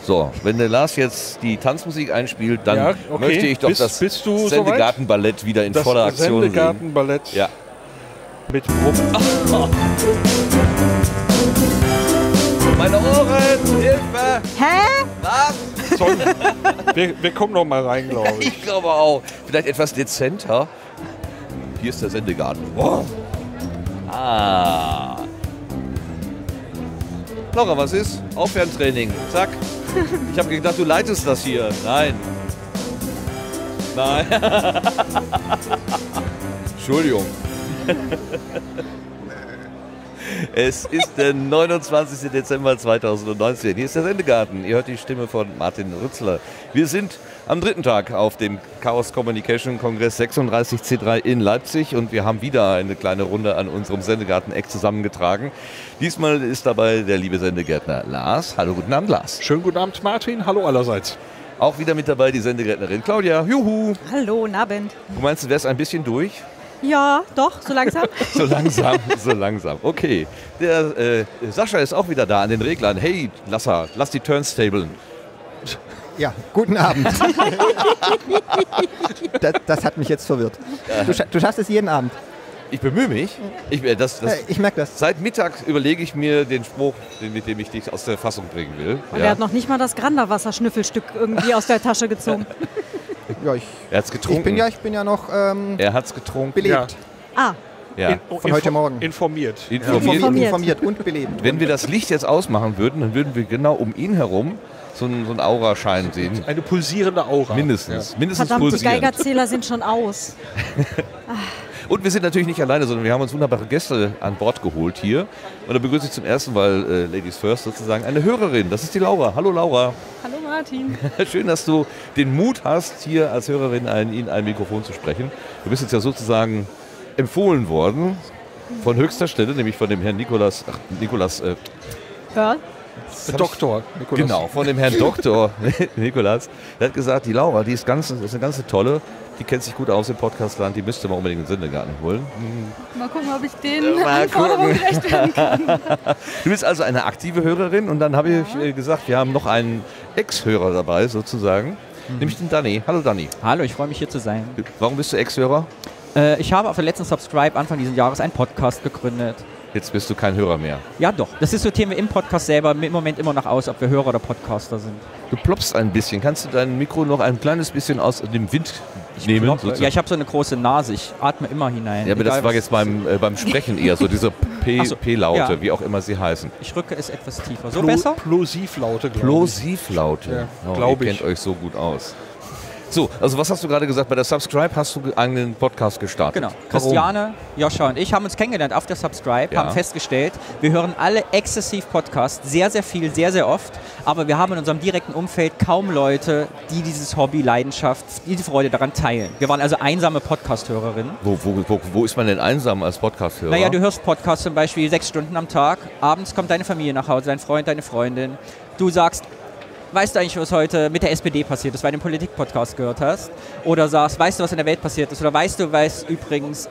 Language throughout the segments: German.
So, wenn der Lars jetzt die Tanzmusik einspielt, dann möchte ich doch das Sendegartenballett wieder in voller Aktion sehen. Sendegartenballett mit Meine Ohren, Hilfe! Hä? Was? Wir kommen noch mal rein, glaube ich. Ich glaube auch. Vielleicht etwas dezenter. Hier ist der Sendegarten. Oh. Ah. Laura, was ist? Aufwärmtraining. Zack. Ich habe gedacht, du leitest das hier. Nein. Nein. Entschuldigung. Es ist der 29. Dezember 2019. Hier ist der Sendegarten. Ihr hört die Stimme von Martin Rützler. Wir sind am dritten Tag auf dem Chaos Communication Kongress 36C3 in Leipzig und wir haben wieder eine kleine Runde an unserem Sendegarten-Eck zusammengetragen. Diesmal ist dabei der liebe Sendegärtner Lars. Hallo, guten Abend, Lars. Schönen guten Abend, Martin. Hallo allerseits. Auch wieder mit dabei die Sendegärtnerin Claudia. Juhu. Hallo, guten Abend. Du meinst, du wärst ein bisschen durch? Ja, doch, so langsam. So langsam, so langsam. Okay. Der Sascha ist auch wieder da an den Reglern. Hey, lass die Turnstablen. Ja, guten Abend. das hat mich jetzt verwirrt. Du schaffst es jeden Abend. Ich bemühe mich. Ich merke das. Seit Mittag überlege ich mir den Spruch, mit dem ich dich aus der Fassung bringen will. Und er hat noch nicht mal das Granderwasser-Schnüffelstück irgendwie aus der Tasche gezogen. Ja, er hat's getrunken. Ich bin ja noch er hat's getrunken. Belebt. Ja. Ja. Von heute Morgen. Informiert und belebt. Wenn wir das Licht jetzt ausmachen würden, dann würden wir genau um ihn herum so einen Auraschein sehen. Eine pulsierende Aura. Mindestens Verdammt, pulsierend. die Geigerzähler sind schon aus. Und wir sind natürlich nicht alleine, sondern wir haben uns wunderbare Gäste an Bord geholt hier. Und da begrüße ich zum ersten Mal, Ladies First sozusagen, eine Hörerin. Das ist die Laura. Hallo Laura. Hallo Martin. Schön, dass du den Mut hast, hier als Hörerin in ein Mikrofon zu sprechen. Du bist jetzt ja sozusagen empfohlen worden von höchster Stelle, nämlich von dem Herrn Nikolas Hör? Doktor Nikolas. Genau, von dem Herrn Doktor Nikolas. Der hat gesagt, die Laura, das ist eine ganz tolle, die kennt sich gut aus im Podcastland, die müsste man unbedingt in den Sendegarten holen. Mal gucken, ob ich den Anforderungen gerecht werden kann. Du bist also eine aktive Hörerin und dann habe ich gesagt, wir haben noch einen Ex-Hörer dabei sozusagen, nämlich den Danny. Hallo Danny. Hallo, ich freue mich hier zu sein. Warum bist du Ex-Hörer? Ich habe auf der letzten Subscribe Anfang dieses Jahres einen Podcast gegründet. Jetzt bist du kein Hörer mehr. Ja doch, das diskutieren wir im Podcast selber im Moment immer noch aus, ob wir Hörer oder Podcaster sind. Du ploppst ein bisschen. Kannst du dein Mikro noch ein kleines bisschen aus dem Wind nehmen? Ja, ich habe so eine große Nase, ich atme immer hinein. Ja, aber das war jetzt beim Sprechen eher so diese P-Laute, ja. Wie auch immer sie heißen. Ich rücke es etwas tiefer. So besser? Plosivlaute, glaube ich. Plosivlaute. Ja, ihr kennt euch so gut aus. So, also was hast du gerade gesagt? Bei der Subscribe hast du einen Podcast gestartet. Genau. Warum? Christiane, Joscha und ich haben uns kennengelernt auf der Subscribe, haben festgestellt, wir hören alle exzessiv Podcasts, sehr, sehr viel, sehr, sehr oft, aber wir haben in unserem direkten Umfeld kaum Leute, die dieses Hobby, Leidenschaft, die Freude daran teilen. Wir waren also einsame Podcast-Hörerinnen. Wo ist man denn einsam als Podcast-Hörer? Naja, du hörst Podcasts zum Beispiel 6 Stunden am Tag, abends kommt deine Familie nach Hause, dein Freund, deine Freundin, du sagst, weißt du eigentlich, was heute mit der SPD passiert ist, weil du den Politik-Podcast gehört hast? Oder sagst, weißt du, was in der Welt passiert ist? Oder weißt du, was übrigens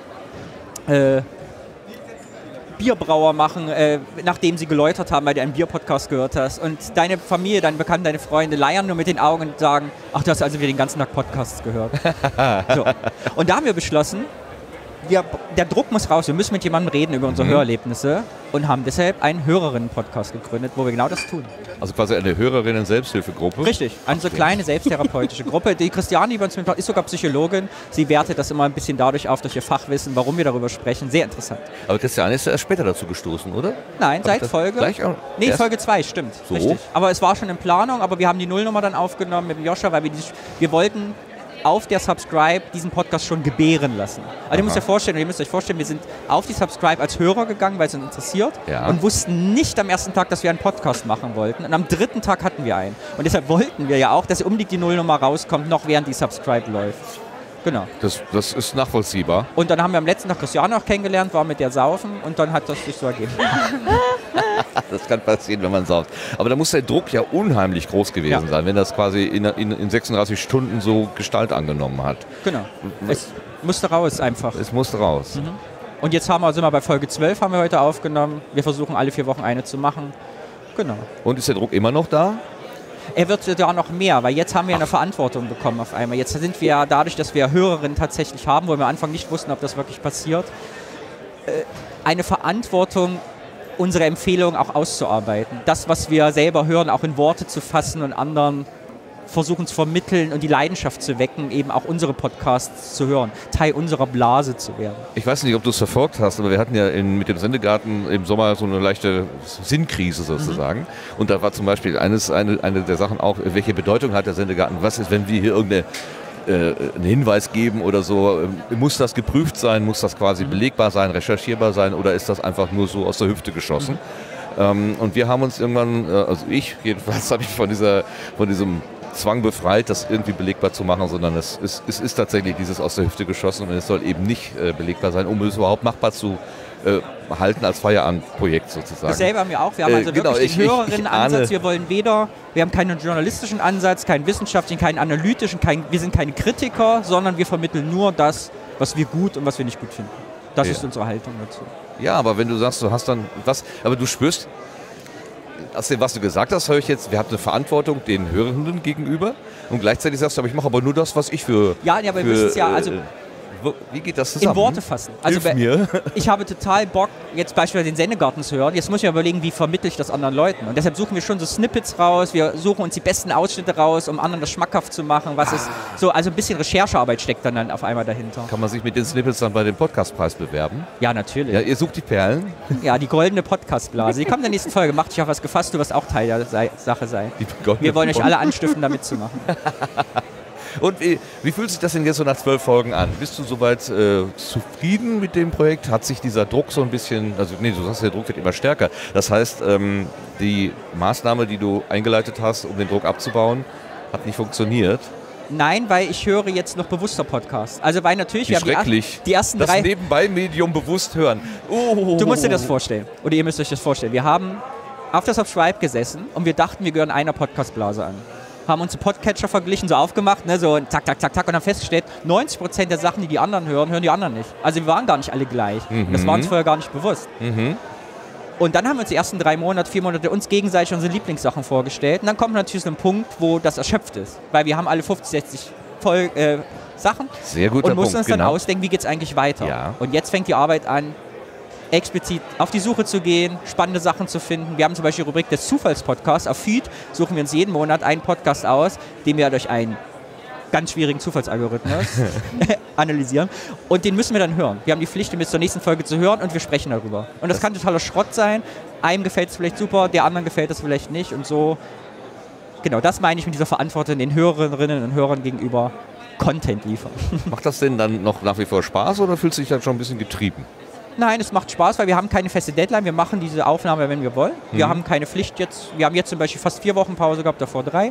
Bierbrauer machen, nachdem sie geläutert haben, weil du einen Bier-Podcast gehört hast? Und deine Familie, deine Bekannten, deine Freunde leiern nur mit den Augen und sagen, ach, du hast also wieder den ganzen Tag Podcasts gehört. So. Und da haben wir beschlossen, der Druck muss raus, wir müssen mit jemandem reden über unsere Hörerlebnisse und haben deshalb einen Hörerinnen-Podcast gegründet, wo wir genau das tun. Also quasi eine Hörerinnen-Selbsthilfegruppe? Richtig, eine so kleine selbsttherapeutische Gruppe. Die Christiane, die bei uns mitmacht, ist sogar Psychologin. Sie wertet das immer ein bisschen dadurch auf, durch ihr Fachwissen, warum wir darüber sprechen. Sehr interessant. Aber Christiane ist ja erst später dazu gestoßen, oder? Nein, seit Folge... Nee, Folge 2, stimmt. So? Richtig. Aber es war schon in Planung, aber wir haben die Nullnummer dann aufgenommen mit dem Joscha, weil wir wollten auf der Subscribe diesen Podcast schon gebären lassen. Also ihr müsst euch vorstellen, wir sind auf die Subscribe als Hörer gegangen, weil es uns interessiert und wussten nicht am ersten Tag, dass wir einen Podcast machen wollten. Und am dritten Tag hatten wir einen. Und deshalb wollten wir ja auch, dass unbedingt die Nullnummer rauskommt, noch während die Subscribe läuft. Genau. Das ist nachvollziehbar. Und dann haben wir am letzten Tag Christiane auch kennengelernt, war mit der saufen und dann hat das sich so ergeben. Das kann passieren, wenn man sauft. Aber da muss der Druck ja unheimlich groß gewesen sein, wenn das quasi in 36 Stunden so Gestalt angenommen hat. Genau. Es musste raus einfach. Es musste raus. Mhm. Und jetzt sind wir bei Folge 12, haben wir heute aufgenommen. Wir versuchen alle 4 Wochen eine zu machen. Genau. Und ist der Druck immer noch da? Er wird sogar noch mehr, weil jetzt haben wir eine Verantwortung bekommen auf einmal. Jetzt sind wir dadurch, dass wir Hörerinnen tatsächlich haben, wo wir am Anfang nicht wussten, ob das wirklich passiert, eine Verantwortung, unsere Empfehlungen auch auszuarbeiten. Das, was wir selber hören, auch in Worte zu fassen und anderen versuchen zu vermitteln und die Leidenschaft zu wecken, eben auch unsere Podcasts zu hören, Teil unserer Blase zu werden. Ich weiß nicht, ob du es verfolgt hast, aber wir hatten ja mit dem Sendegarten im Sommer so eine leichte Sinnkrise sozusagen. Und da war zum Beispiel eine der Sachen auch, welche Bedeutung hat der Sendegarten? Was ist, wenn wir hier einen Hinweis geben oder so? Muss das geprüft sein? Muss das quasi belegbar sein, recherchierbar sein? Oder ist das einfach nur so aus der Hüfte geschossen? Und wir haben uns irgendwann, also ich jedenfalls, habe ich von diesem Zwang befreit, das irgendwie belegbar zu machen, sondern es ist tatsächlich dieses aus der Hüfte geschossen und es soll eben nicht belegbar sein, um es überhaupt machbar zu halten als Feierabendprojekt sozusagen. Dasselbe haben wir auch. Wir haben also wirklich den Hörerinnen-Ansatz. Wir haben keinen journalistischen Ansatz, keinen wissenschaftlichen, keinen analytischen, wir sind keine Kritiker, sondern wir vermitteln nur das, was wir gut und was wir nicht gut finden. Das ist unsere Haltung dazu. Ja, aber wenn du sagst, du hast dann was, aber du spürst, aus dem, was du gesagt hast, höre ich jetzt, wir haben eine Verantwortung den Hörenden gegenüber und gleichzeitig sagst du, aber ich mache aber nur das, was ich für... Ja, aber wir müssen es ja, also... Wie geht das zusammen? In Worte fassen. Also Hilf mir. Ich habe total Bock, jetzt beispielsweise den Sendegarten zu hören. Jetzt muss ich mir überlegen, wie vermittle ich das anderen Leuten. Und deshalb suchen wir schon so Snippets raus. Wir suchen uns die besten Ausschnitte raus, um anderen das schmackhaft zu machen. Also ein bisschen Recherchearbeit steckt dann auf einmal dahinter. Kann man sich mit den Snippets dann bei dem Podcastpreis bewerben? Ja, natürlich. Ja, ihr sucht die Perlen? Ja, die goldene Podcastblase. Die kommt in der nächsten Folge. Macht dich auf was gefasst, du wirst auch Teil der Sache sein. Wir wollen euch alle anstiften, da mitzumachen. Und wie fühlt sich das denn jetzt so nach 12 Folgen an? Bist du soweit zufrieden mit dem Projekt? Hat sich dieser Druck so ein bisschen, du sagst, der Druck wird immer stärker. Das heißt, die Maßnahme, die du eingeleitet hast, um den Druck abzubauen, hat nicht funktioniert? Nein, weil ich höre jetzt noch bewusster Podcasts. Also weil natürlich, wir haben die ersten das drei... Das Nebenbei-Medium bewusst hören. Du musst dir das vorstellen. Oder ihr müsst euch das vorstellen. Wir haben auf der Subscribe gesessen und wir dachten, wir gehören einer Podcastblase an. Haben uns Podcatcher verglichen, so aufgemacht, ne, so zack, zack, zack, zack und haben festgestellt, 90% der Sachen, die anderen hören die anderen nicht. Also wir waren gar nicht alle gleich. Das war uns vorher gar nicht bewusst. Und dann haben wir uns die ersten 4 Monate uns gegenseitig unsere Lieblingssachen vorgestellt. Und dann kommt natürlich so ein Punkt, wo das erschöpft ist. Weil wir haben alle 50, 60 Sachen. Sehr guter und mussten Punkt, uns dann ausdenken, wie geht es eigentlich weiter. Ja. Und jetzt fängt die Arbeit an, explizit auf die Suche zu gehen, spannende Sachen zu finden. Wir haben zum Beispiel die Rubrik des Zufallspodcasts. Auf Feed suchen wir uns jeden Monat einen Podcast aus, den wir durch einen ganz schwierigen Zufallsalgorithmus analysieren. Und den müssen wir dann hören. Wir haben die Pflicht, den bis zur nächsten Folge zu hören und wir sprechen darüber. Und das kann totaler Schrott sein. Einem gefällt es vielleicht super, der anderen gefällt es vielleicht nicht. Und so, genau, das meine ich mit dieser Verantwortung den Hörerinnen und Hörern gegenüber, Content liefern. Macht das denn dann noch nach wie vor Spaß oder fühlst du dich dann schon ein bisschen getrieben? Nein, es macht Spaß, weil wir haben keine feste Deadline. Wir machen diese Aufnahme, wenn wir wollen. Wir haben keine Pflicht jetzt. Wir haben jetzt zum Beispiel fast 4 Wochen Pause gehabt, davor 3.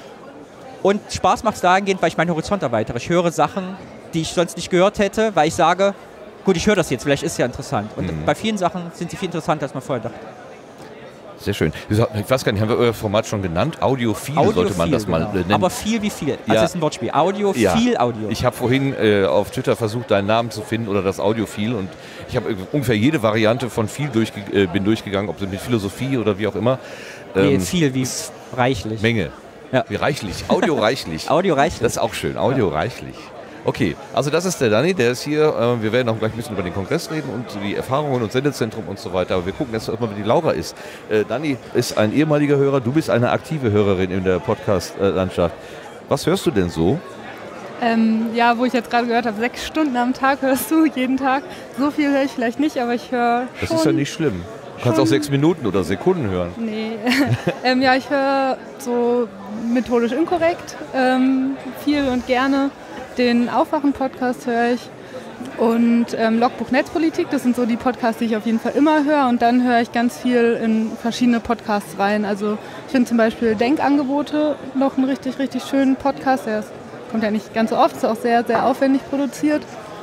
Und Spaß macht es dahingehend, weil ich meinen Horizont erweitere. Ich höre Sachen, die ich sonst nicht gehört hätte, weil ich sage, gut, ich höre das jetzt, vielleicht ist es ja interessant. Und bei vielen Sachen sind sie viel interessanter, als man vorher dachte. Sehr schön. Ich weiß gar nicht, haben wir euer Format schon genannt? Audiophil sollte man das mal nennen. Aber viel wie viel. Also das ist ein Wortspiel. Viel Audio. Ich habe vorhin auf Twitter versucht, deinen Namen zu finden oder das Audiophil und ich habe ungefähr jede Variante von viel bin durchgegangen, ob mit Philosophie oder wie auch immer. Viel wie reichlich. Menge. Ja. Wie reichlich. Audio reichlich. Audio reichlich. Das ist auch schön. Audio reichlich. Okay, also das ist der Dani, der ist hier. Wir werden auch gleich ein bisschen über den Kongress reden und die Erfahrungen und Sendezentrum und so weiter. Aber wir gucken jetzt erstmal, wie die Laura ist. Dani ist ein ehemaliger Hörer, du bist eine aktive Hörerin in der Podcast-Landschaft. Was hörst du denn so? Wo ich jetzt gerade gehört habe, 6 Stunden am Tag hörst du, jeden Tag. So viel höre ich vielleicht nicht, aber ich höre Das ist ja nicht schlimm. Du kannst auch 6 Minuten oder Sekunden hören. Nee. Ich höre so methodisch inkorrekt, viel und gerne. Den Aufwachen-Podcast höre ich und Logbuch Netzpolitik, das sind so die Podcasts, die ich auf jeden Fall immer höre und dann höre ich ganz viel in verschiedene Podcasts rein. Also ich finde zum Beispiel Denkangebote noch einen richtig, richtig schönen Podcast, kommt ja nicht ganz so oft, ist auch sehr, sehr aufwendig produziert.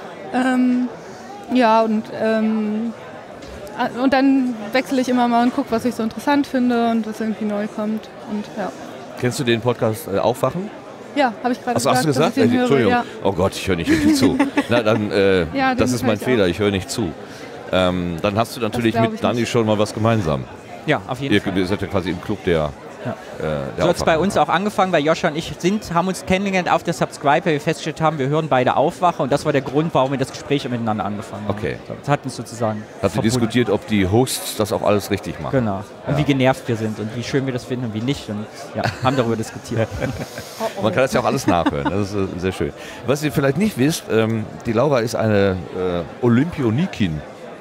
Und dann wechsle ich immer mal und gucke, was ich so interessant finde und was irgendwie neu kommt. Und, ja. Kennst du den Podcast Aufwachen? Ja, habe ich gerade gesagt. Hast du gesagt? Entschuldigung. Höre, ja. Oh Gott, ich höre nicht richtig zu. Na, dann, das ist mein Fehler, ich höre nicht zu. Dann hast du natürlich mit Dani schon mal was gemeinsam. Ja, auf jeden Fall. Ihr seid ja quasi im Club der So hat es bei uns auch angefangen, weil Joscha und ich haben uns kennengelernt auf der Subscribe, weil wir festgestellt haben, wir hören beide Aufwache und das war der Grund, warum wir das Gespräch miteinander angefangen haben. Okay. Das hat uns sozusagen Habt ihr diskutiert, ob die Hosts das auch alles richtig machen? Genau. Und wie genervt wir sind und wie schön wir das finden und wie nicht und ja, haben darüber diskutiert. Man kann das ja auch alles nachhören, das ist sehr schön. Was ihr vielleicht nicht wisst, die Laura ist eine Olympionikin.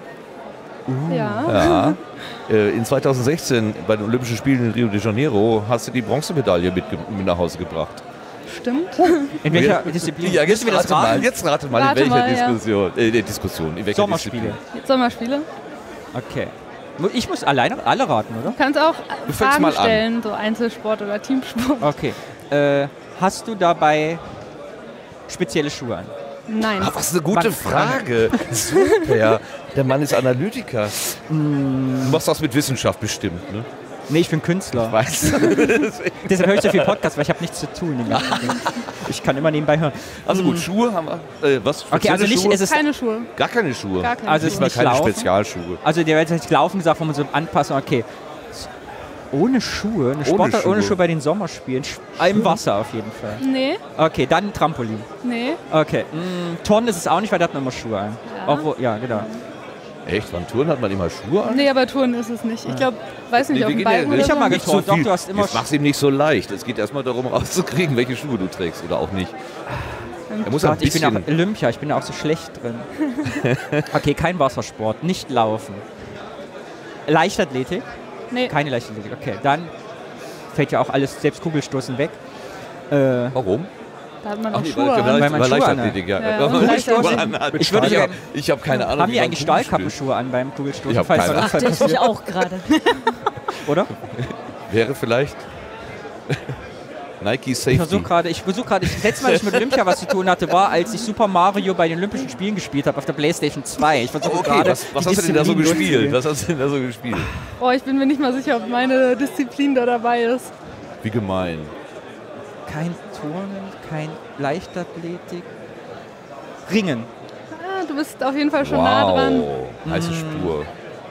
Ja. Ja. In 2016 bei den Olympischen Spielen in Rio de Janeiro hast du die Bronzemedaille mit nach Hause gebracht. Stimmt. In welcher Disziplin? Ja, jetzt Müssen wir das rate mal, raten? jetzt rate mal, Rate in welcher mal, ja. Diskussion. In welcher Sommerspiele. Disziplin? Sommerspiele. Okay. Ich muss alleine alle raten, oder? Du kannst auch Du fängst Fragen mal an. stellen, so Einzelsport oder Teamsport. Okay. Hast du dabei spezielle Schuhe an? Nein. Ah, was eine gute Frage. Super. Der Mann ist Analytiker. Du machst das mit Wissenschaft bestimmt, ne? Nee, ich bin Künstler. Weißt du? Deshalb höre ich so viel Podcast, weil ich habe nichts zu tun. Ich kann immer nebenbei hören. Also gut, Schuhe haben wir. Was? Okay, also nicht, Schuhe? es ist, Keine Schuhe. Gar keine Schuhe. Gar keine Also Schuhe. es Mal nicht keine laufen? Spezialschuhe. also der wird nicht laufen gesagt, wo man so anpassen, okay. Ohne Schuhe, eine Sportart ohne Schuhe. Schuhe bei den Sommerspielen, im Wasser auf jeden Fall. Nee, Okay, dann Trampolin. nee. Okay, Turnen ist es auch nicht, weil da hat man immer Schuhe an. Ja. Obwohl, ja, genau. Echt? Beim Touren hat man immer Schuhe an? Nee, aber Touren ist es nicht. Ich glaube, weiß nicht, Nee, auf wir dem gehen ja Bein nicht. oder Ich hab so. mal Nicht geturnt. so viel. Doch, du hast immer Jetzt mach's ihm nicht so leicht. Es geht erstmal darum, rauszukriegen, welche Schuhe du trägst oder auch nicht. Er muss ein Gott, ich bin auch bisschen. Olympia, ich bin da auch so schlecht drin. Okay, kein Wassersport, nicht laufen. Leichtathletik? Nee, Keine Leichtathletik, okay. Dann fällt ja auch alles, selbst Kugelstoßen weg. Warum? da hat man Ach auch nee, Schuhe an. weil man Schuhe Leichtathletik, ja. Ja, Weil man Leichtathletik. Schuhe anhat. Ich würde gerne. Ich habe keine Ahnung. Haben wie die man eigentlich Kugeln spielt. Stahlkappenschuhe an beim Kugelstoßen? Ich hab falls keine da was Dachte ich passiert, auch gerade. oder? Wäre vielleicht Nike Ich Safety. versuche gerade, das letzte Mal, dass ich mit Olympia was zu tun hatte, war, als ich Super Mario bei den Olympischen Spielen gespielt habe auf der PlayStation 2. Ich versuche Okay, gerade. was die hast du denn da so Disziplin gespielt? durchzugehen. Was hast du denn da so gespielt? Oh, ich bin mir nicht mal sicher, ob meine Disziplin da dabei ist. Wie gemein. Kein Turnen, kein Leichtathletik. Ringen. Ah, du bist auf jeden Fall schon nah dran. Heiße Spur.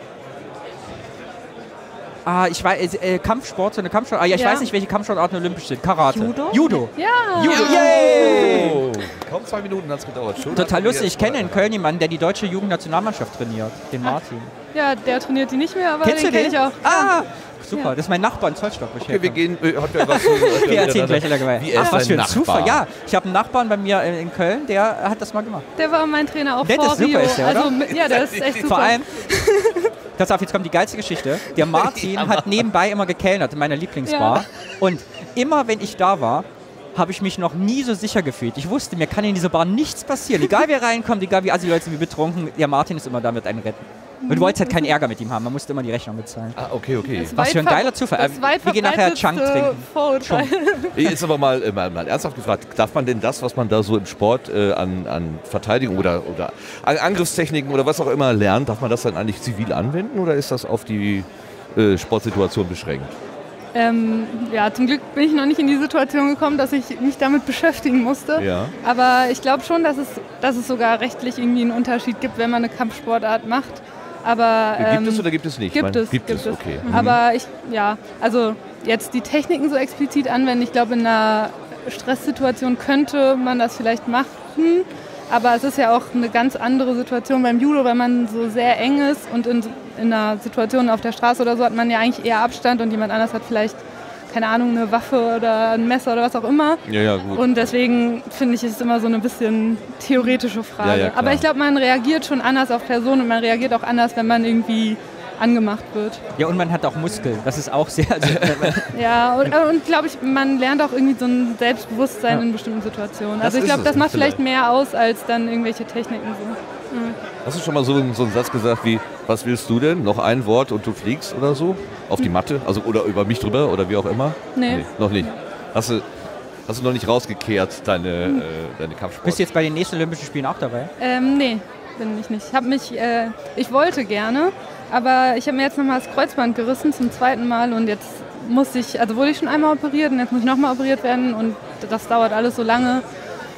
Ich weiß, Kampfsport, so eine Kampfsport. Ich Ja. weiß nicht, welche Kampfsportarten olympisch sind. Karate. Judo? Ja. Judo. Yay! Oh, kaum 2 Minuten hat es gedauert. Schon Total hatten wir lustig. Ich jetzt kenne mal- in Köln jemanden, der die deutsche Jugendnationalmannschaft trainiert. Den Martin. Ja, der trainiert die nicht mehr, aber Kennst du den kenne den? ich auch. Ah! Super, Ja. das ist mein Nachbar in Zollstock. wo ich Okay, wir herkomme. gehen. Hat ja was Wir erzählen gleich dabei. Wie er ist was für dein ein Zufall. Nachbar? Ja, ich habe einen Nachbarn bei mir in Köln, der hat das mal gemacht. Der war mein Trainer auch Der vor ist super, Rio. ist der, oder? Also, ja, der ist echt super. Vor allem, pass auf, jetzt kommt die geilste Geschichte. Der Martin hat nebenbei immer gekellnert in meiner Lieblingsbar. Ja. Und immer wenn ich da war, habe ich mich noch nie so sicher gefühlt. Ich wusste, mir kann in dieser Bar nichts passieren. Egal wer reinkommt, egal wie Assi-Leute sind, wie betrunken, der Martin ist immer da, wird einen retten. Und du wolltest halt keinen Ärger mit ihm haben, man musste immer die Rechnung bezahlen. Ah, okay. Das Was für ein weit geiler Zufall. Das weit Wir gehen nachher Chunk verbreitetste trinken. Vorurteil. Jetzt aber mal ernsthaft gefragt, darf man denn das, was man da so im Sport an Verteidigung oder an Angriffstechniken oder was auch immer lernt, darf man das dann eigentlich zivil anwenden oder ist das auf die Sportsituation beschränkt? Ja, zum Glück bin ich noch nicht in die Situation gekommen, dass ich mich damit beschäftigen musste. Ja. Aber ich glaube schon, dass es sogar rechtlich irgendwie einen Unterschied gibt, wenn man eine Kampfsportart macht. Aber, Gibt es oder gibt es nicht? Gibt es. Gibt es, okay. Aber also jetzt die Techniken so explizit anwenden, ich glaube, in einer Stresssituation könnte man das vielleicht machen. Aber es ist ja auch eine ganz andere Situation beim Judo, weil man so sehr eng ist und in einer Situation auf der Straße oder so hat man ja eigentlich eher Abstand und jemand anders hat vielleicht, keine Ahnung, eine Waffe oder ein Messer oder was auch immer. Ja, gut. Und deswegen finde ich, ist es immer so eine bisschen theoretische Frage. Ja, klar. Aber ich glaube, man reagiert schon anders auf Personen und man reagiert auch anders, wenn man irgendwie angemacht wird. Ja, und man hat auch Muskeln. Das ist auch sehr... Ja, und glaube ich, man lernt auch irgendwie so ein Selbstbewusstsein in bestimmten Situationen. Also ich ist glaube, es das macht vielleicht. vielleicht mehr aus, als dann irgendwelche Techniken so. Hast du schon mal so einen Satz gesagt wie, was willst du denn? Noch ein Wort und du fliegst oder so? Auf die Matte? Also oder über mich drüber oder wie auch immer? Nee. Noch nicht. Hast du noch nicht rausgekehrt, deine Kampfsport? Bist du jetzt bei den nächsten Olympischen Spielen auch dabei? Nee, bin ich nicht. Ich wollte gerne, aber ich habe mir jetzt nochmal das Kreuzband gerissen zum 2. Mal und jetzt wurde ich schon einmal operiert und jetzt muss ich nochmal operiert werden und das dauert alles so lange.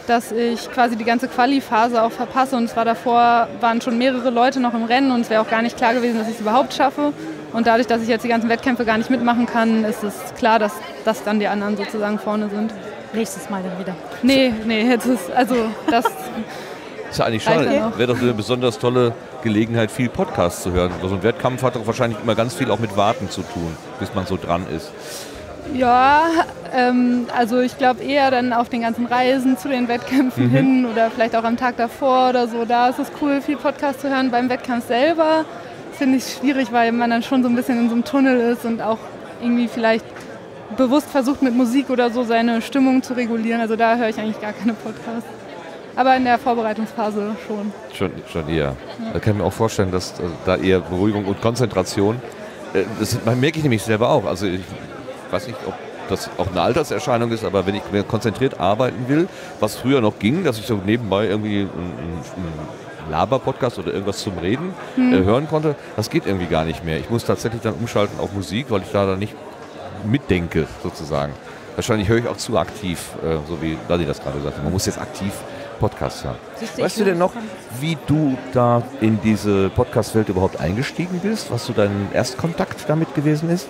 dass ich quasi die ganze Quali-Phase auch verpasse. Und zwar davor waren schon mehrere Leute noch im Rennen und es wäre auch gar nicht klar gewesen, dass ich es überhaupt schaffe. Und dadurch, dass ich jetzt die ganzen Wettkämpfe gar nicht mitmachen kann, ist es klar, dass dann die anderen sozusagen vorne sind. Nächstes Mal dann wieder. Nee, jetzt ist, also das... Ist ja eigentlich schade. Okay. Wäre doch eine besonders tolle Gelegenheit, viel Podcasts zu hören. So ein Wettkampf hat doch wahrscheinlich immer ganz viel auch mit Warten zu tun, bis man so dran ist. Ja, also ich glaube eher dann auf den ganzen Reisen zu den Wettkämpfen hin oder vielleicht auch am Tag davor oder so. Da ist es cool, viel Podcast zu hören. Beim Wettkampf selber finde ich es schwierig, weil man dann schon so ein bisschen in so einem Tunnel ist und auch irgendwie vielleicht bewusst versucht mit Musik oder so seine Stimmung zu regulieren. Also da höre ich eigentlich gar keine Podcasts. Aber in der Vorbereitungsphase schon. Schon eher. Ja. Da kann ich mir auch vorstellen, dass da eher Beruhigung und Konzentration, das merke ich nämlich selber auch. Also ich weiß nicht, ob das auch eine Alterserscheinung ist, aber wenn ich mir konzentriert arbeiten will, was früher noch ging, dass ich so nebenbei irgendwie einen Laber-Podcast oder irgendwas zum Reden hören konnte, das geht irgendwie gar nicht mehr. Ich muss tatsächlich dann umschalten auf Musik, weil ich da dann nicht mitdenke, sozusagen. Wahrscheinlich höre ich auch zu aktiv, so wie Dani das gerade sagte. Man muss jetzt aktiv Podcast hören. Weißt du denn noch, wie du da in diese Podcast-Welt überhaupt eingestiegen bist? Was so dein Erstkontakt damit gewesen ist?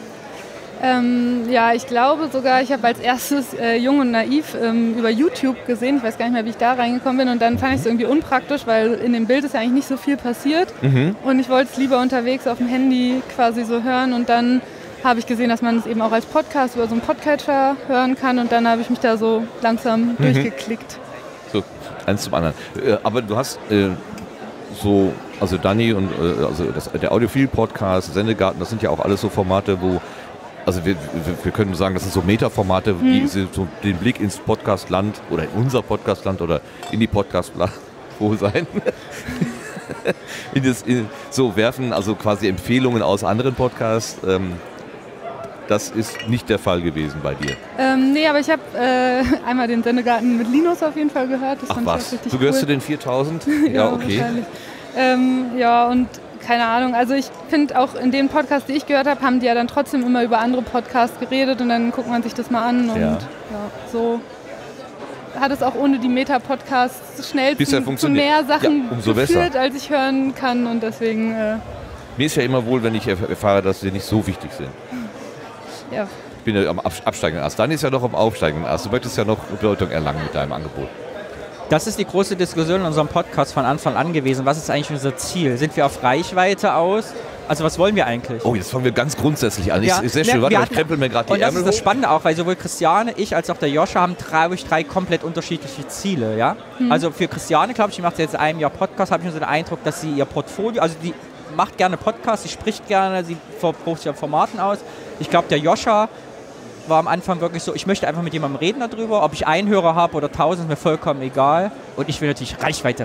Ja, ich glaube sogar, ich habe als erstes Jung und Naiv über YouTube gesehen. Ich weiß gar nicht mehr, wie ich da reingekommen bin. Und dann fand ich es irgendwie unpraktisch, weil in dem Bild ist ja eigentlich nicht so viel passiert. Und ich wollte es lieber unterwegs auf dem Handy quasi so hören. Und dann habe ich gesehen, dass man es eben auch als Podcast über so einen Podcatcher hören kann. Und dann habe ich mich da so langsam durchgeklickt. So, eins zum anderen. Aber du hast also Dani und der Audiophil-Podcast, Sendegarten, das sind ja auch alles so Formate, wo, also wir können sagen, das sind so Meta-Formate, die so den Blick ins Podcastland oder in unser Podcastland oder in die Podcast-Wohlsein so werfen, also quasi Empfehlungen aus anderen Podcasts. Das ist nicht der Fall gewesen bei dir. Nee, aber ich habe einmal den Sendegarten mit Linus auf jeden Fall gehört. Das Ach fand was, ich richtig du gehörst cool. zu den 4000? Ja, okay. Wahrscheinlich. Ja, und keine Ahnung, also ich finde auch in den Podcasts, die ich gehört habe, haben die ja dann trotzdem immer über andere Podcasts geredet und dann guckt man sich das mal an und ja, so hat es auch ohne die Meta-Podcasts schnell zu mehr Sachen geführt, als ich hören kann und deswegen... Mir ist ja immer wohl, wenn ich erfahre, dass sie nicht so wichtig sind. Ja. Ich bin ja am absteigenden Ast. Dann ist ja noch am aufsteigenden Ast. Du möchtest ja noch Bedeutung erlangen mit deinem Angebot. Das ist die große Diskussion in unserem Podcast von Anfang an gewesen. Was ist eigentlich unser Ziel? Sind wir auf Reichweite aus? Also was wollen wir eigentlich? Oh, jetzt fangen wir ganz grundsätzlich an. Ja, ist sehr schön. Warte, ich krempel mir gerade die und das Ärmel ist das hoch. Spannende auch, weil sowohl Christiane, ich als auch der Joscha haben drei komplett unterschiedliche Ziele. Ja? Also für Christiane, glaube ich, die macht jetzt seit einem Jahr Podcast, habe ich so den Eindruck, dass sie ihr Portfolio, also die macht gerne Podcasts, sie spricht gerne, sie probiert sich auf Formaten aus. Ich glaube, der Joscha war am Anfang wirklich so, ich möchte einfach mit jemandem reden darüber, ob ich einen Hörer habe oder 1000, ist mir vollkommen egal. Und ich will natürlich Reichweite.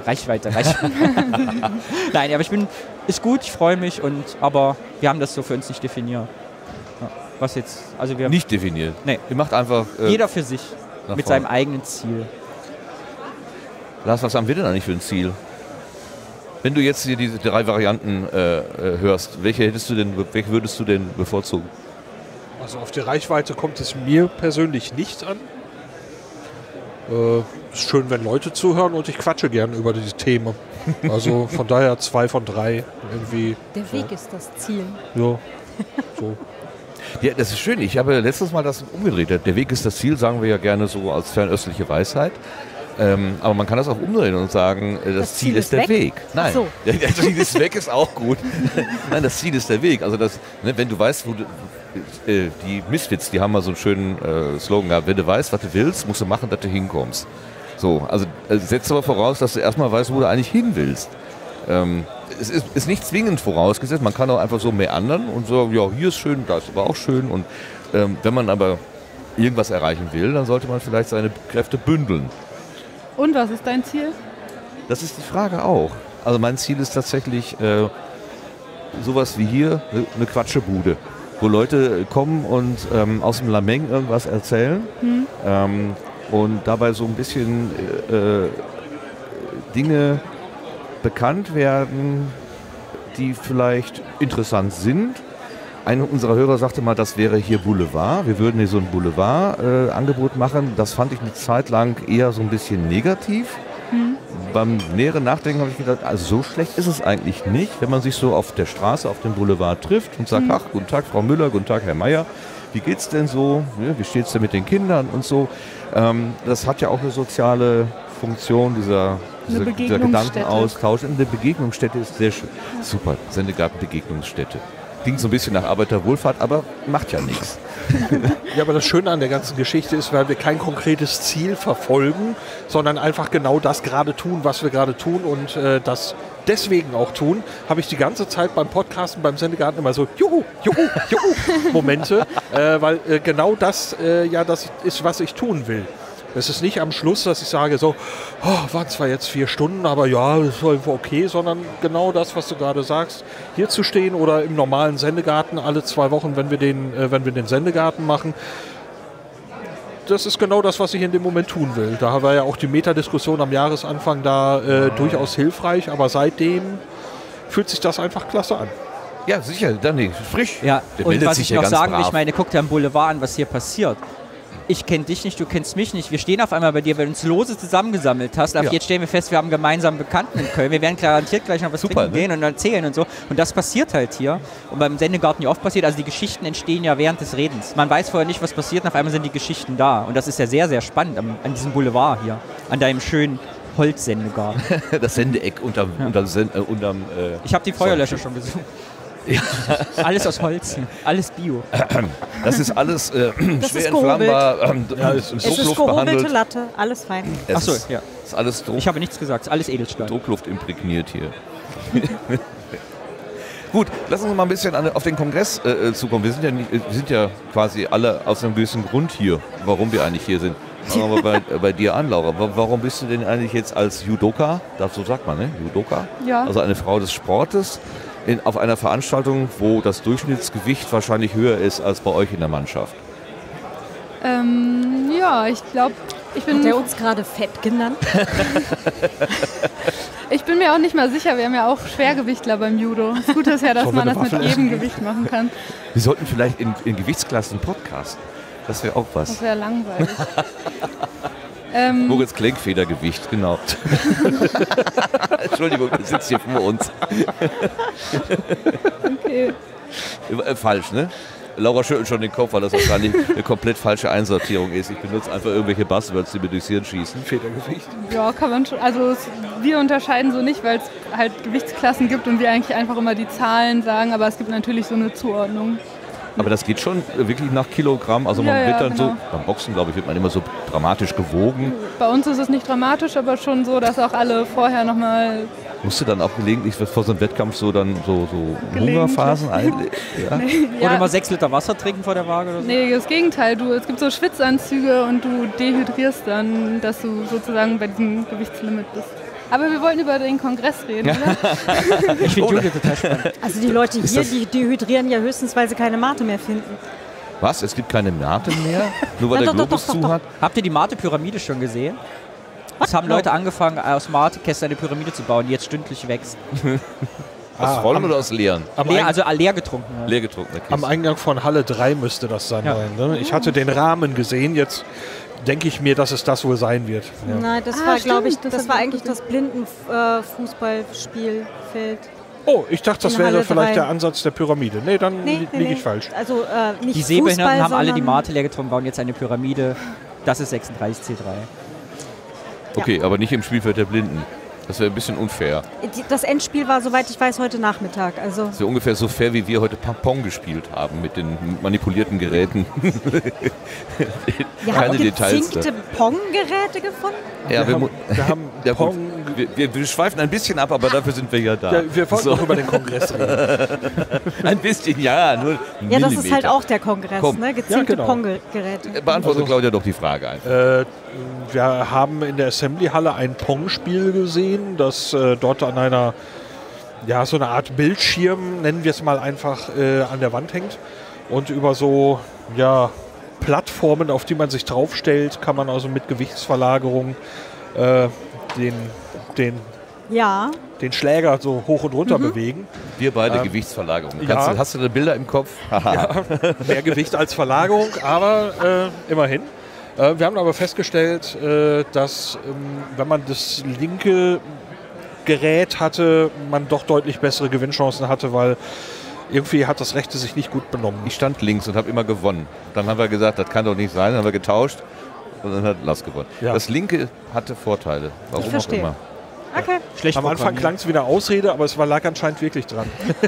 Nein, aber ist gut, ich freue mich, aber wir haben das so für uns nicht definiert. Ja, was jetzt, also wir nicht definiert? Nee. Ihr macht einfach... jeder für sich, mit seinem eigenen Ziel. Lars, was haben wir denn eigentlich für ein Ziel? Wenn du jetzt hier diese 3 Varianten hörst, welche würdest du denn bevorzugen? Also auf die Reichweite kommt es mir persönlich nicht an. Ist schön, wenn Leute zuhören und ich quatsche gerne über diese Themen. Also von daher 2 von 3 irgendwie. Der Weg ist das Ziel. Ja, so. Ja, das ist schön. Ich habe letztes Mal das umgedreht. Der Weg ist das Ziel, sagen wir ja gerne so als fernöstliche Weisheit. Aber man kann das auch umdrehen und sagen, das Ziel ist der Weg. Nein, so. Das Ziel ist weg ist auch gut. Nein, das Ziel ist der Weg. Also wenn du weißt, wo die Misfits, die haben mal so einen schönen Slogan gehabt, wenn du weißt, was du willst, musst du machen, dass du hinkommst. So, also setzt aber voraus, dass du erstmal weißt, wo du eigentlich hin willst. Es ist nicht zwingend vorausgesetzt, man kann auch einfach so meandern und so, ja, hier ist schön, da ist aber auch schön. Und wenn man aber irgendwas erreichen will, dann sollte man vielleicht seine Kräfte bündeln. Und was ist dein Ziel? Das ist die Frage auch. Also mein Ziel ist tatsächlich sowas wie hier, eine Quatschebude, wo Leute kommen und aus dem Lameng irgendwas erzählen und dabei so ein bisschen Dinge bekannt werden, die vielleicht interessant sind Einer unserer Hörer sagte mal, das wäre hier Boulevard. Wir würden hier so ein Boulevard-Angebot machen. Das fand ich eine Zeit lang eher so ein bisschen negativ. Beim näheren Nachdenken habe ich gedacht, also so schlecht ist es eigentlich nicht, wenn man sich so auf der Straße, auf dem Boulevard trifft und sagt, ach, guten Tag Frau Müller, guten Tag Herr Meier, wie geht's denn so, ja, wie steht's denn mit den Kindern und so. Das hat ja auch eine soziale Funktion, dieser Gedankenaustausch. Eine Begegnungsstätte ist sehr schön. Super, Sendegarten-Begegnungsstätte. Klingt so ein bisschen nach Arbeiterwohlfahrt, aber macht ja nichts. Ja, aber das Schöne an der ganzen Geschichte ist, weil wir kein konkretes Ziel verfolgen, sondern einfach genau das gerade tun, was wir gerade tun und das deswegen auch tun, habe ich die ganze Zeit beim Podcasten, beim Sendegarten immer so Juhu, Juhu, Juhu Momente, weil genau das das ist, was ich tun will. Es ist nicht am Schluss, dass ich sage so, waren zwar jetzt 4 Stunden, aber ja, das war okay, sondern genau das, was du gerade sagst, hier zu stehen oder im normalen Sendegarten alle 2 Wochen, wenn wir den Sendegarten machen. Das ist genau das, was ich in dem Moment tun will. Da war ja auch die Metadiskussion am Jahresanfang da durchaus hilfreich, aber seitdem fühlt sich das einfach klasse an. Ja, sicher, Danny, frisch. Ja, Der und meldet was sich ich ja noch ganz sagen will, brav. ich meine, guck dir am Boulevard an, was hier passiert. Ich kenne dich nicht, du kennst mich nicht. Wir stehen auf einmal bei dir, weil du uns lose zusammengesammelt hast. Aber jetzt stellen wir fest, wir haben gemeinsam Bekannten in Köln. Wir werden garantiert gleich noch was trinken gehen und erzählen und so. Und das passiert halt hier. Und beim Sendegarten ja oft passiert. Also die Geschichten entstehen ja während des Redens. Man weiß vorher nicht, was passiert und auf einmal sind die Geschichten da. Und das ist ja sehr, sehr spannend an diesem Boulevard hier. An deinem schönen Holzsendegarten. Das Sendeeck unterm Ich habe die Feuerlöscher schon gesucht. Alles aus Holz, alles Bio. Das ist alles Das schwer ist gehobelt. entflammbar, Es ist gehobelte druckluftbehandelt. Latte, alles fein. Achso, ja. Ist alles Ich habe nichts gesagt, alles Edelstahl. Druckluft imprägniert hier. Gut, lass uns mal ein bisschen auf den Kongress zukommen. Wir sind ja quasi alle aus einem gewissen Grund hier, warum wir eigentlich hier sind. Fangen wir bei dir an, Laura. Warum bist du denn eigentlich jetzt als Judoka, so sagt man, ne? Judoka? Ja. Also eine Frau des Sportes, auf einer Veranstaltung, wo das Durchschnittsgewicht wahrscheinlich höher ist als bei euch in der Mannschaft? Ja, ich glaube, Hat er uns gerade fett genannt? Ich bin mir auch nicht mal sicher, wir haben ja auch Schwergewichtler beim Judo. Das Gute ist ja, dass man das mit jedem Gewicht machen kann. Wir sollten vielleicht in Gewichtsklassen podcasten. Das wäre auch was. Das wäre langweilig. Moritz Klenkfedergewicht, genau. Entschuldigung, du sitzt hier vor uns. Okay. Falsch, ne? Laura schüttelt schon den Kopf, weil das wahrscheinlich eine komplett falsche Einsortierung ist. Ich benutze einfach irgendwelche Buzzwords, die mir durchs Hirn schießen. Federgewicht. Ja, kann man schon. Also wir unterscheiden so nicht, weil es halt Gewichtsklassen gibt und wir eigentlich einfach immer die Zahlen sagen, aber es gibt natürlich so eine Zuordnung. Aber das geht schon wirklich nach Kilogramm. Also man wird dann so, beim Boxen, glaube ich, wird man immer so dramatisch gewogen. Bei uns ist es nicht dramatisch, aber schon so, dass auch alle vorher nochmal... Musst du dann auch gelegentlich vor so einem Wettkampf so Hungerphasen einlegen? Ja? Oder mal 6 Liter Wasser trinken vor der Waage oder so? Nee, das Gegenteil. Es gibt so Schwitzanzüge und du dehydrierst dann, dass du sozusagen bei diesem Gewichtslimit bist. Aber wir wollten über den Kongress reden, oder? Ich finde Judo total spannend. Also die Leute hier, die dehydrieren ja höchstens, weil sie keine Mate mehr finden. Was? Es gibt keine Mate mehr? Nur weil der Globus zu hat? Habt ihr die Mate-Pyramide schon gesehen? Es haben Leute angefangen, aus Mate-Kästen eine Pyramide zu bauen, die jetzt stündlich wächst. Aus vollen oder aus leeren? Leer getrunken. Ja. Leer getrunken. Okay. Am Eingang von Halle 3 müsste das sein. Ja. Ne? Ich hatte den Rahmen gesehen, jetzt denke ich mir, dass es das wohl sein wird. Ja. Nein, das war, glaube ich, stimmt, das war eigentlich das Blindenfußballspielfeld. Oh, ich dachte, das In wäre Halle vielleicht 3. der Ansatz der Pyramide. Nee, dann liege ich falsch. Also nicht Die Sehbehinderten Fußball, haben alle die sondern- Mate leer getrunken, bauen jetzt eine Pyramide. Das ist 36C3. Okay, aber nicht im Spielfeld der Blinden. Das wäre ein bisschen unfair. Das Endspiel war, soweit ich weiß, heute Nachmittag. Also Das wäre ungefähr so fair, wie wir heute Pong gespielt haben mit den manipulierten Geräten. wir Keine haben Details. gezinkte Pong-Geräte gefunden. Ja, Wir haben ja, gut. Pong. Wir schweifen ein bisschen ab, aber dafür sind wir ja da. Ja, wir wollten noch über den Kongress reden. Ein bisschen, ja, nur ein Ja, das ist Millimeter. halt auch der Kongress, Komm. ne? Gezinkte genau. Pong-Geräte. Beantwortet Claudia doch die Frage einfach. Wir haben in der Assembly-Halle ein Pong-Spiel gesehen, das dort an einer, ja, so eine Art Bildschirm, nennen wir es mal einfach, an der Wand hängt. Und über so, ja, Plattformen, auf die man sich draufstellt, kann man also mit Gewichtsverlagerung den Ja. den Schläger so hoch und runter bewegen. Wir beide Gewichtsverlagerung. ja. Hast du da Bilder im Kopf? Ja, mehr Gewicht als Verlagerung, aber immerhin. Wir haben aber festgestellt, dass wenn man das linke Gerät hatte, man doch deutlich bessere Gewinnchancen hatte, weil irgendwie hat das rechte sich nicht gut benommen. Ich stand links und habe immer gewonnen. Dann haben wir gesagt, das kann doch nicht sein. Dann haben wir getauscht und dann hat Lars gewonnen. Ja. Das linke hatte Vorteile. Warum Ich auch verstehe. immer. Okay. Schlecht Am Anfang klang es wie eine Ausrede, aber es lag anscheinend wirklich dran.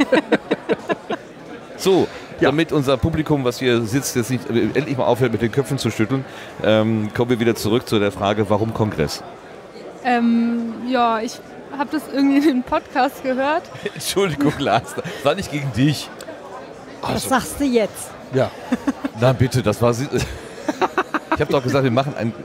So, Ja. damit unser Publikum, was hier sitzt, jetzt nicht endlich mal aufhört, mit den Köpfen zu schütteln, kommen wir wieder zurück zu der Frage, warum Kongress? Ja, ich habe das irgendwie in dem Podcast gehört. Entschuldigung, Lars, das war nicht gegen dich. Was sagst du jetzt? Ja. Na bitte, das war sie. Ich habe doch gesagt, wir machen ein...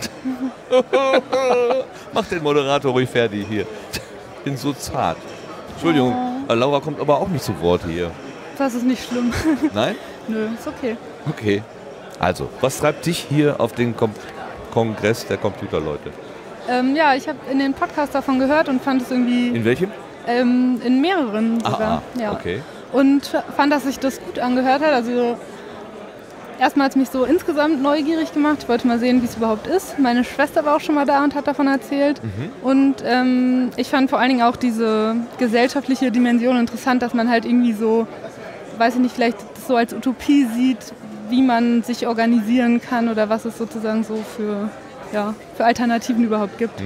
Mach den Moderator ruhig fertig hier. Ich bin so zart. Entschuldigung, Laura kommt aber auch nicht zu Wort hier. Das ist nicht schlimm. Nein? Nö, ist okay. Okay. Also, was treibt dich hier auf den Kongress der Computerleute? Ja, ich habe in den Podcast davon gehört und fand es irgendwie In welchem? in mehreren sogar. Ja. Okay. Und fand, dass sich das gut angehört hat. Also erstmal hat es mich so insgesamt neugierig gemacht. Ich wollte mal sehen, wie es überhaupt ist. Meine Schwester war auch schon mal da und hat davon erzählt. Und ich fand vor allen Dingen auch diese gesellschaftliche Dimension interessant, dass man halt irgendwie so, weiß ich nicht, vielleicht das so als Utopie sieht, wie man sich organisieren kann oder was es sozusagen so für Alternativen überhaupt gibt.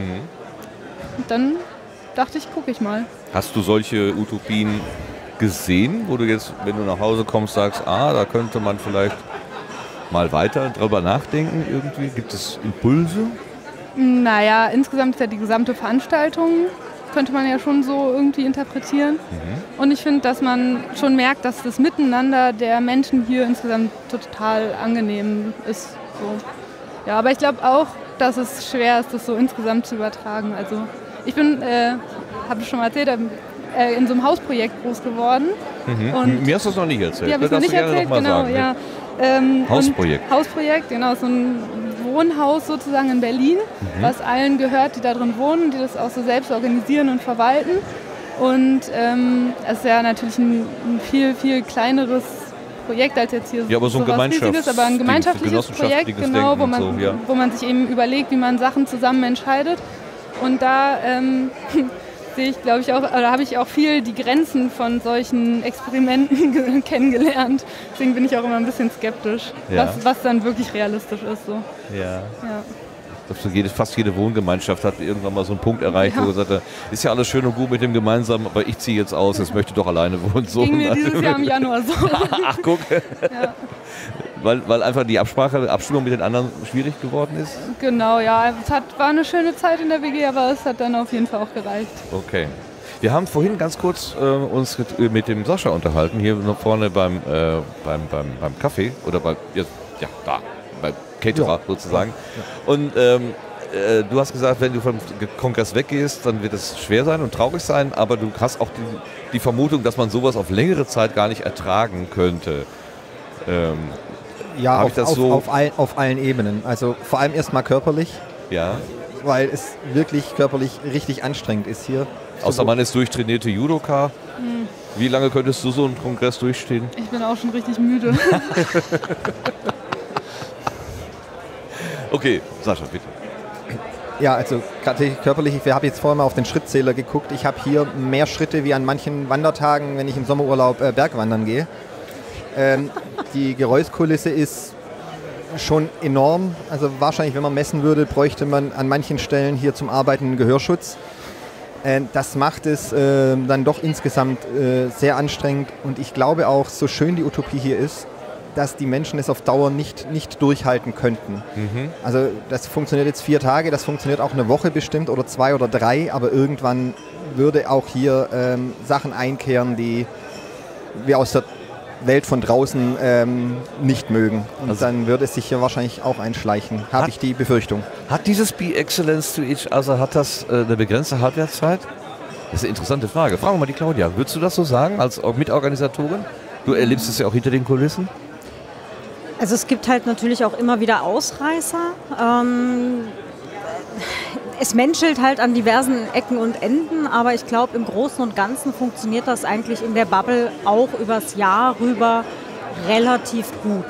Und dann dachte ich, gucke ich mal. Hast du solche Utopien gesehen, wo du jetzt, wenn du nach Hause kommst, sagst, da könnte man vielleicht mal weiter drüber nachdenken irgendwie? Gibt es Impulse? Naja, insgesamt ist ja die gesamte Veranstaltung, könnte man ja schon so irgendwie interpretieren. Und ich finde, dass man schon merkt, dass das Miteinander der Menschen hier insgesamt total angenehm ist. So. Ja, aber ich glaube auch, dass es schwer ist, das so insgesamt zu übertragen. Also ich bin, habe ich schon mal erzählt, in so einem Hausprojekt groß geworden. Und Mir hast du das noch nicht erzählt. ja, habe ich noch nicht erzählt, genau. Ja. Hausprojekt. Hausprojekt, genau, so ein Wohnhaus sozusagen in Berlin, was allen gehört, die da drin wohnen, die das auch so selbst organisieren und verwalten. Und es ist ja natürlich ein viel, viel kleineres Projekt als jetzt hier Ja, aber so ein Riesiges, aber ein gemeinschaftliches Projekt, genossenschaftliches genau, Denken wo man sich eben überlegt, wie man Sachen zusammen entscheidet. Und da sehe ich, glaube ich, auch, oder habe ich auch viel die Grenzen von solchen Experimenten kennengelernt. Deswegen bin ich auch immer ein bisschen skeptisch, was dann wirklich realistisch ist. So. Ja. Ich glaube, fast jede Wohngemeinschaft hat irgendwann mal so einen Punkt erreicht, wo gesagt hat, ist ja alles schön und gut mit dem Gemeinsamen, aber ich ziehe jetzt aus, jetzt möchte ich doch alleine wohnen. So. Ging mir dieses Jahr im Januar so. Ach, guck. Ja. Weil einfach die Abstimmung mit den anderen schwierig geworden ist? Genau, ja. War eine schöne Zeit in der WG, aber es hat dann auf jeden Fall auch gereicht. Okay. Wir haben vorhin ganz kurz uns mit dem Sascha unterhalten, hier noch vorne beim Kaffee oder beim Caterer sozusagen. Ja. Und du hast gesagt, wenn du vom Kongress weggehst, dann wird es schwer sein und traurig sein, aber du hast auch die Vermutung, dass man sowas auf längere Zeit gar nicht ertragen könnte. Ja, auf allen Ebenen. Also vor allem erstmal körperlich, weil es wirklich körperlich richtig anstrengend ist hier. Außer man ist durchtrainierte Judoka. Wie lange könntest du so einen Kongress durchstehen? Ich bin auch schon richtig müde. Okay, Sascha, bitte. Ja, also gerade körperlich, ich habe jetzt vorher mal auf den Schrittzähler geguckt. Ich habe hier mehr Schritte wie an manchen Wandertagen, wenn ich im Sommerurlaub Bergwandern gehe. Die Geräuschkulisse ist schon enorm. Also wahrscheinlich, wenn man messen würde, bräuchte man an manchen Stellen hier zum Arbeiten einen Gehörschutz. Das macht es dann doch insgesamt sehr anstrengend. Und ich glaube auch, so schön die Utopie hier ist, dass die Menschen es auf Dauer nicht durchhalten könnten. Also das funktioniert jetzt 4 Tage, das funktioniert auch eine Woche bestimmt oder 2 oder 3, aber irgendwann würde auch hier Sachen einkehren, die wir aus der Welt von draußen nicht mögen. Und also dann würde es sich hier wahrscheinlich auch einschleichen, habe ich die Befürchtung. Hat dieses Be Excellence to Each Other, hat das eine begrenzte Halbwertszeit? Das ist eine interessante Frage. Fragen wir mal die Claudia. Würdest du das so sagen als Mitorganisatorin? Du erlebst es ja auch hinter den Kulissen. Also es gibt halt natürlich auch immer wieder Ausreißer. es menschelt halt an diversen Ecken und Enden, aber ich glaube, im Großen und Ganzen funktioniert das eigentlich in der Bubble auch übers Jahr rüber relativ gut.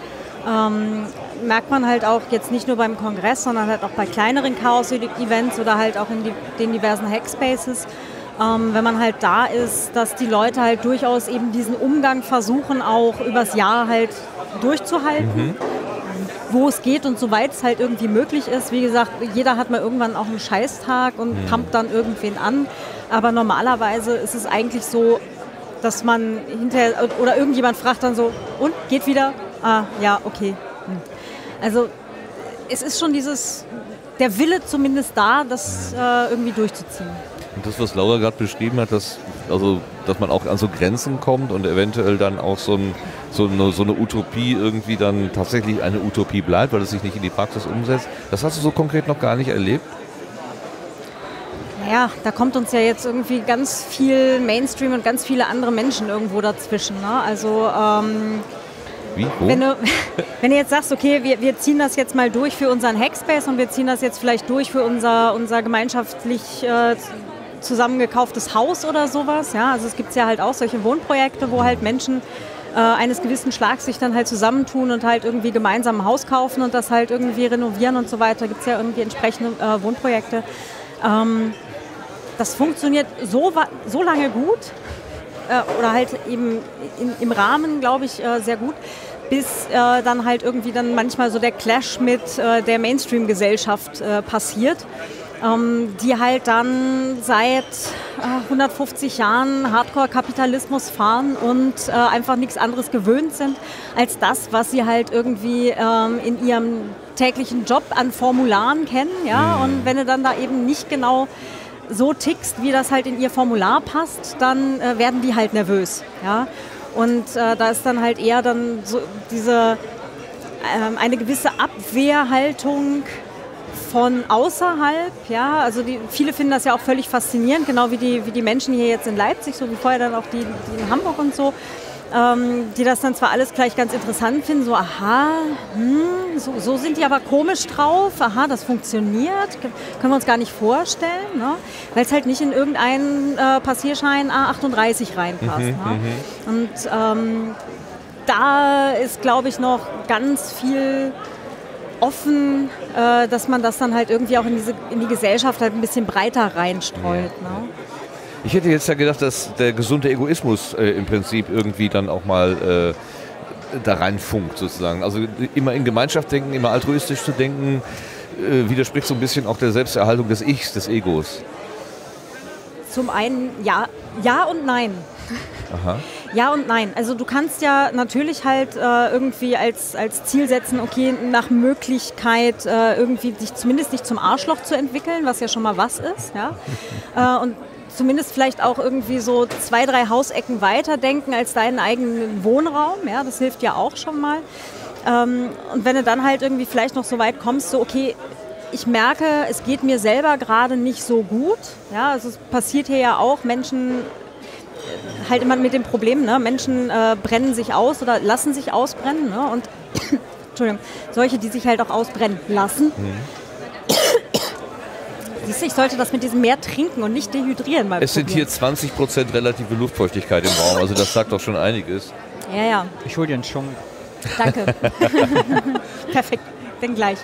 Merkt man halt auch jetzt nicht nur beim Kongress, sondern halt auch bei kleineren Chaos-Events oder halt auch in den diversen Hackspaces, wenn man halt da ist, dass die Leute halt durchaus eben diesen Umgang versuchen, auch übers Jahr halt durchzuhalten, wo es geht und soweit es halt irgendwie möglich ist. Wie gesagt, jeder hat mal irgendwann auch einen Scheißtag und pumpt dann irgendwen an, aber normalerweise ist es eigentlich so, dass man hinterher, oder irgendjemand fragt dann so, und, geht wieder? Ah, ja, okay. Also es ist schon der Wille zumindest da, das irgendwie durchzuziehen. Und das, was Laura gerade beschrieben hat, dass man auch an so Grenzen kommt und eventuell dann auch so eine Utopie irgendwie dann tatsächlich eine Utopie bleibt, weil es sich nicht in die Praxis umsetzt, das hast du so konkret noch gar nicht erlebt? Naja, da kommt uns ja jetzt irgendwie ganz viel Mainstream und ganz viele andere Menschen irgendwo dazwischen. Ne? Also Wie? Wo? Wenn du jetzt sagst, okay, wir ziehen das jetzt mal durch für unseren Hackspace und wir ziehen das jetzt vielleicht durch für unser gemeinschaftlich zusammengekauftes Haus oder sowas. Ja? Also es gibt ja halt auch solche Wohnprojekte, wo halt Menschen eines gewissen Schlags sich dann halt zusammentun und halt irgendwie gemeinsam ein Haus kaufen und das halt irgendwie renovieren und so weiter. Gibt es ja irgendwie entsprechende Wohnprojekte. Das funktioniert so lange gut oder halt eben im Rahmen, glaube ich, sehr gut, bis dann halt irgendwie dann manchmal so der Clash mit der Mainstream-Gesellschaft passiert, die halt dann seit 150 Jahren Hardcore-Kapitalismus fahren und einfach nichts anderes gewöhnt sind als das, was sie halt irgendwie in ihrem täglichen Job an Formularen kennen. Ja? Und wenn du dann da eben nicht genau so tickst, wie das halt in ihr Formular passt, dann werden die halt nervös. Ja? Und da ist dann halt eher dann so eine gewisse Abwehrhaltung von außerhalb, ja, also viele finden das ja auch völlig faszinierend, genau wie die Menschen hier jetzt in Leipzig, so wie vorher dann auch die in Hamburg und so, die das dann zwar alles gleich ganz interessant finden, so aha, so sind die aber komisch drauf, aha, das funktioniert, können wir uns gar nicht vorstellen, ne? Weil es halt nicht in irgendeinen Passierschein A38 reinpasst. Ne? Und da ist, glaube ich, noch ganz viel offen, dass man das dann halt irgendwie auch in die Gesellschaft halt ein bisschen breiter reinstreut. Ne? Ich hätte jetzt ja gedacht, dass der gesunde Egoismus im Prinzip irgendwie dann auch mal da reinfunkt sozusagen. Also immer in Gemeinschaft denken, immer altruistisch zu denken, widerspricht so ein bisschen auch der Selbsterhaltung des Ichs, des Egos. Zum einen ja und nein. Aha. Ja und nein. Also du kannst ja natürlich halt irgendwie als Ziel setzen, okay, nach Möglichkeit irgendwie dich zumindest nicht zum Arschloch zu entwickeln, was ja schon mal was ist. Ja? Und zumindest vielleicht auch irgendwie so 2, 3 Hausecken weiterdenken als deinen eigenen Wohnraum. Ja? Das hilft ja auch schon mal. Und wenn du dann halt irgendwie vielleicht noch so weit kommst, so okay, ich merke, es geht mir selber gerade nicht so gut. Ja? Also es passiert hier ja auch, Menschen halt immer mit dem Problem, ne? Menschen brennen sich aus oder lassen sich ausbrennen. Ne? Und Entschuldigung, solche, die sich halt auch ausbrennen lassen. Siehst du, ich sollte das mit diesem mehr trinken und nicht dehydrieren. Es sind hier 20% relative Luftfeuchtigkeit im Raum, also das sagt doch schon einiges. Ja. Ich hole dir einen Schunk. Danke. Perfekt, denn gleich.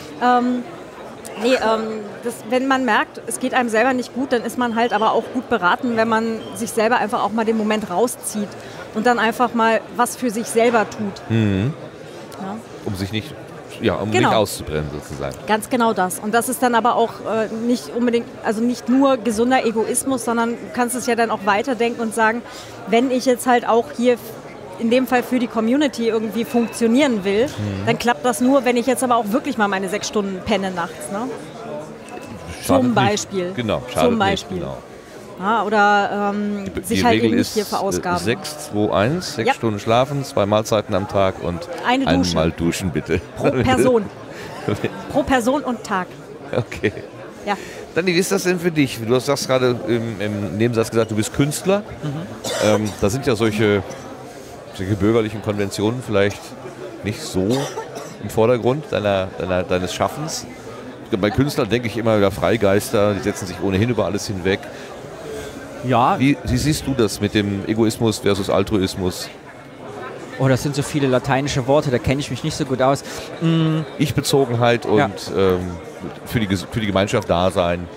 Wenn man merkt, es geht einem selber nicht gut, dann ist man halt aber auch gut beraten, wenn man sich selber einfach auch mal den Moment rauszieht und dann einfach mal was für sich selber tut. Ja. Um sich nicht, nicht auszubrennen sozusagen. Ganz genau das. Und das ist dann aber auch nicht unbedingt, also nicht nur gesunder Egoismus, sondern du kannst es ja dann auch weiterdenken und sagen, wenn ich jetzt halt auch hier in dem Fall für die Community irgendwie funktionieren will, dann klappt das nur, wenn ich jetzt aber auch wirklich mal meine 6 Stunden penne nachts. Ne? Zum Beispiel. Nicht. Genau, schadet zum Beispiel. Nicht, genau. Ja, oder sich halt Regel eben nicht hier verausgaben. 6-2-1, 6 Stunden schlafen, 2 Mahlzeiten am Tag und einmal duschen bitte. Pro Person. Pro Person und Tag. Okay. Ja. Dani, wie ist das denn für dich? Du hast gerade im Nebensatz gesagt, du bist Künstler. Da sind ja solche bürgerlichen Konventionen vielleicht nicht so im Vordergrund deines Schaffens. bei Künstlern denke ich immer über Freigeister, die setzen sich ohnehin über alles hinweg. Ja. Wie siehst du das mit dem Egoismus versus Altruismus? Oh, das sind so viele lateinische Worte, da kenne ich mich nicht so gut aus. Ich-Bezogenheit und für die Gemeinschaft da sein.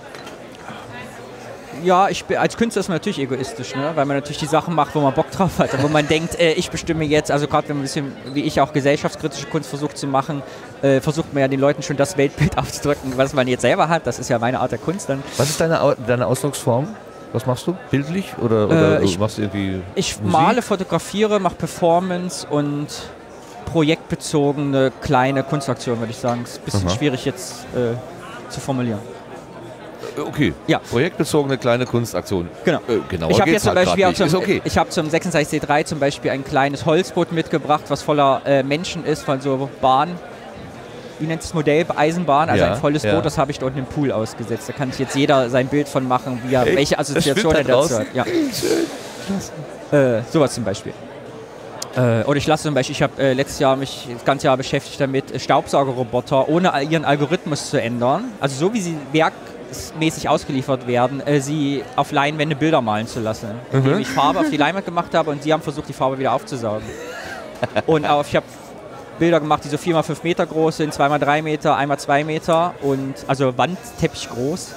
Ja, als Künstler ist man natürlich egoistisch, ne? Weil man natürlich die Sachen macht, wo man Bock drauf hat. Wo man denkt, ich bestimme jetzt, also gerade wenn man ein bisschen, wie ich auch gesellschaftskritische Kunst versucht zu machen, versucht man ja den Leuten schon das Weltbild aufzudrücken, was man jetzt selber hat. Das ist ja meine Art der Kunst dann. Was ist deine Ausdrucksform? Was machst du? Bildlich? Oder machst du irgendwie Ich Musik? male, fotografiere, mache Performance und projektbezogene kleine Kunstaktion, würde ich sagen. Ist ein bisschen schwierig jetzt zu formulieren. Okay, ja. Projektbezogene kleine Kunstaktion. Genau. Genauer Ich habe jetzt geht's zum halt Beispiel grad nicht. ich habe zum 36C3 zum Beispiel ein kleines Holzboot mitgebracht, was voller Menschen ist, von so Bahn. Wie nennt es Modell? Eisenbahn, also ein volles Boot, das habe ich dort in den Pool ausgesetzt. Da kann sich jetzt jeder sein Bild von machen, wie er, welche Assoziation er dazu hat. Ja. Sowas zum Beispiel. Oder ich lasse zum Beispiel, ich habe letztes Jahr mich das ganze Jahr beschäftigt damit, Staubsaugerroboter ohne ihren Algorithmus zu ändern, also so wie sie werkmäßig ausgeliefert werden, sie auf Leinwände Bilder malen zu lassen. Indem ich Farbe auf die Leinwand gemacht habe und sie haben versucht, die Farbe wieder aufzusaugen. Und ich habe Bilder gemacht, die so 4x5 Meter groß sind, 2x3 Meter, 1x2 Meter und also Wandteppich groß.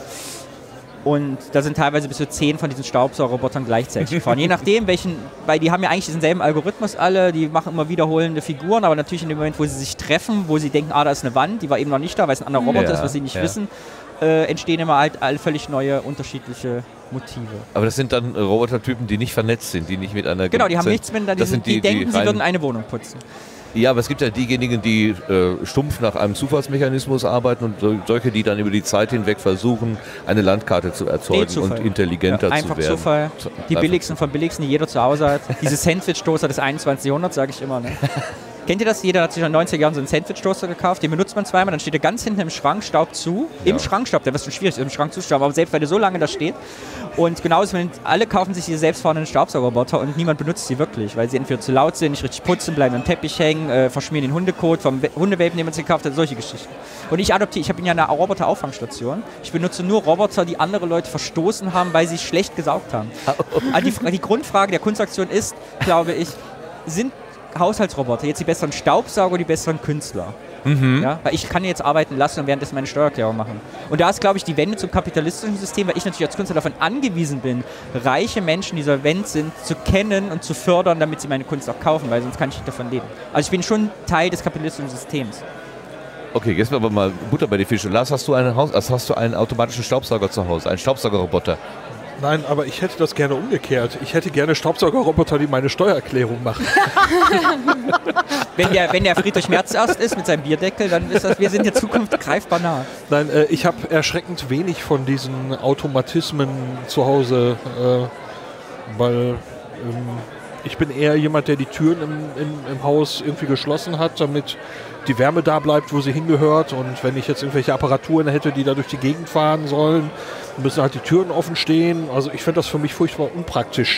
Und da sind teilweise bis zu 10 von diesen Staubsaugerrobotern gleichzeitig gefahren. Je nachdem, weil die haben ja eigentlich denselben Algorithmus alle, die machen immer wiederholende Figuren, aber natürlich in dem Moment, wo sie sich treffen, wo sie denken, da ist eine Wand, die war eben noch nicht da, weil es ein anderer Roboter ist, was sie nicht wissen, entstehen immer halt alle völlig neue, unterschiedliche Motive. Aber das sind dann Robotertypen, die nicht vernetzt sind, die nicht mit einer... Genau, die haben nichts miteinander, die denken, sie würden eine Wohnung putzen. Ja, aber es gibt ja diejenigen, die stumpf nach einem Zufallsmechanismus arbeiten und solche, die dann über die Zeit hinweg versuchen, eine Landkarte zu erzeugen und intelligenter zu werden. Einfach Zufall. Die billigsten von billigsten, die jeder zu Hause hat. Diese Sandwich-Toaster des 21. Jahrhunderts, sage ich immer. Ne? Kennt ihr das? Jeder hat sich in den 90er Jahren so einen Sandwich-Toaster gekauft, den benutzt man zweimal, dann steht er ganz hinten im Schrank, staubt zu. Ja. Im Schrank staubt, der wird schon schwierig, im Schrank zu stauben, aber selbst weil der so lange da steht. Und genauso, alle kaufen sich diese selbstfahrenden Staubsaugerroboter und niemand benutzt sie wirklich, weil sie entweder zu laut sind, nicht richtig putzen, bleiben am Teppich hängen, verschmieren den Hundekot vom Hundewelpen, den man sich gekauft hat, solche Geschichten. Und ich habe ja eine Roboter-Auffangstation. Ich benutze nur Roboter, die andere Leute verstoßen haben, weil sie schlecht gesaugt haben. Also die Grundfrage der Kunstaktion ist, glaube ich, sind Haushaltsroboter jetzt die besseren Staubsauger, die besseren Künstler? Ja, weil ich kann jetzt arbeiten lassen und währenddessen meine Steuererklärung machen. Und da ist, glaube ich, die Wende zum kapitalistischen System, weil ich natürlich als Künstler davon angewiesen bin, reiche Menschen, die solvent sind, zu kennen und zu fördern, damit sie meine Kunst auch kaufen, weil sonst kann ich nicht davon leben. Also ich bin schon Teil des kapitalistischen Systems. Okay, jetzt aber mal Butter bei die Fische. Lars, hast du einen automatischen Staubsauger zu Hause, einen Staubsaugerroboter? Nein, aber ich hätte das gerne umgekehrt. Ich hätte gerne Staubsaugerroboter, die meine Steuererklärung machen. Wenn der Friedrich Merz erst ist mit seinem Bierdeckel, dann ist das, wir sind in der Zukunft greifbar nah. Nein, ich habe erschreckend wenig von diesen Automatismen zu Hause, weil ich bin eher jemand, der die Türen im Haus irgendwie geschlossen hat, damit die Wärme da bleibt, wo sie hingehört. Und wenn ich jetzt irgendwelche Apparaturen hätte, die da durch die Gegend fahren sollen, müssen halt die Türen offen stehen. Also ich finde das für mich furchtbar unpraktisch.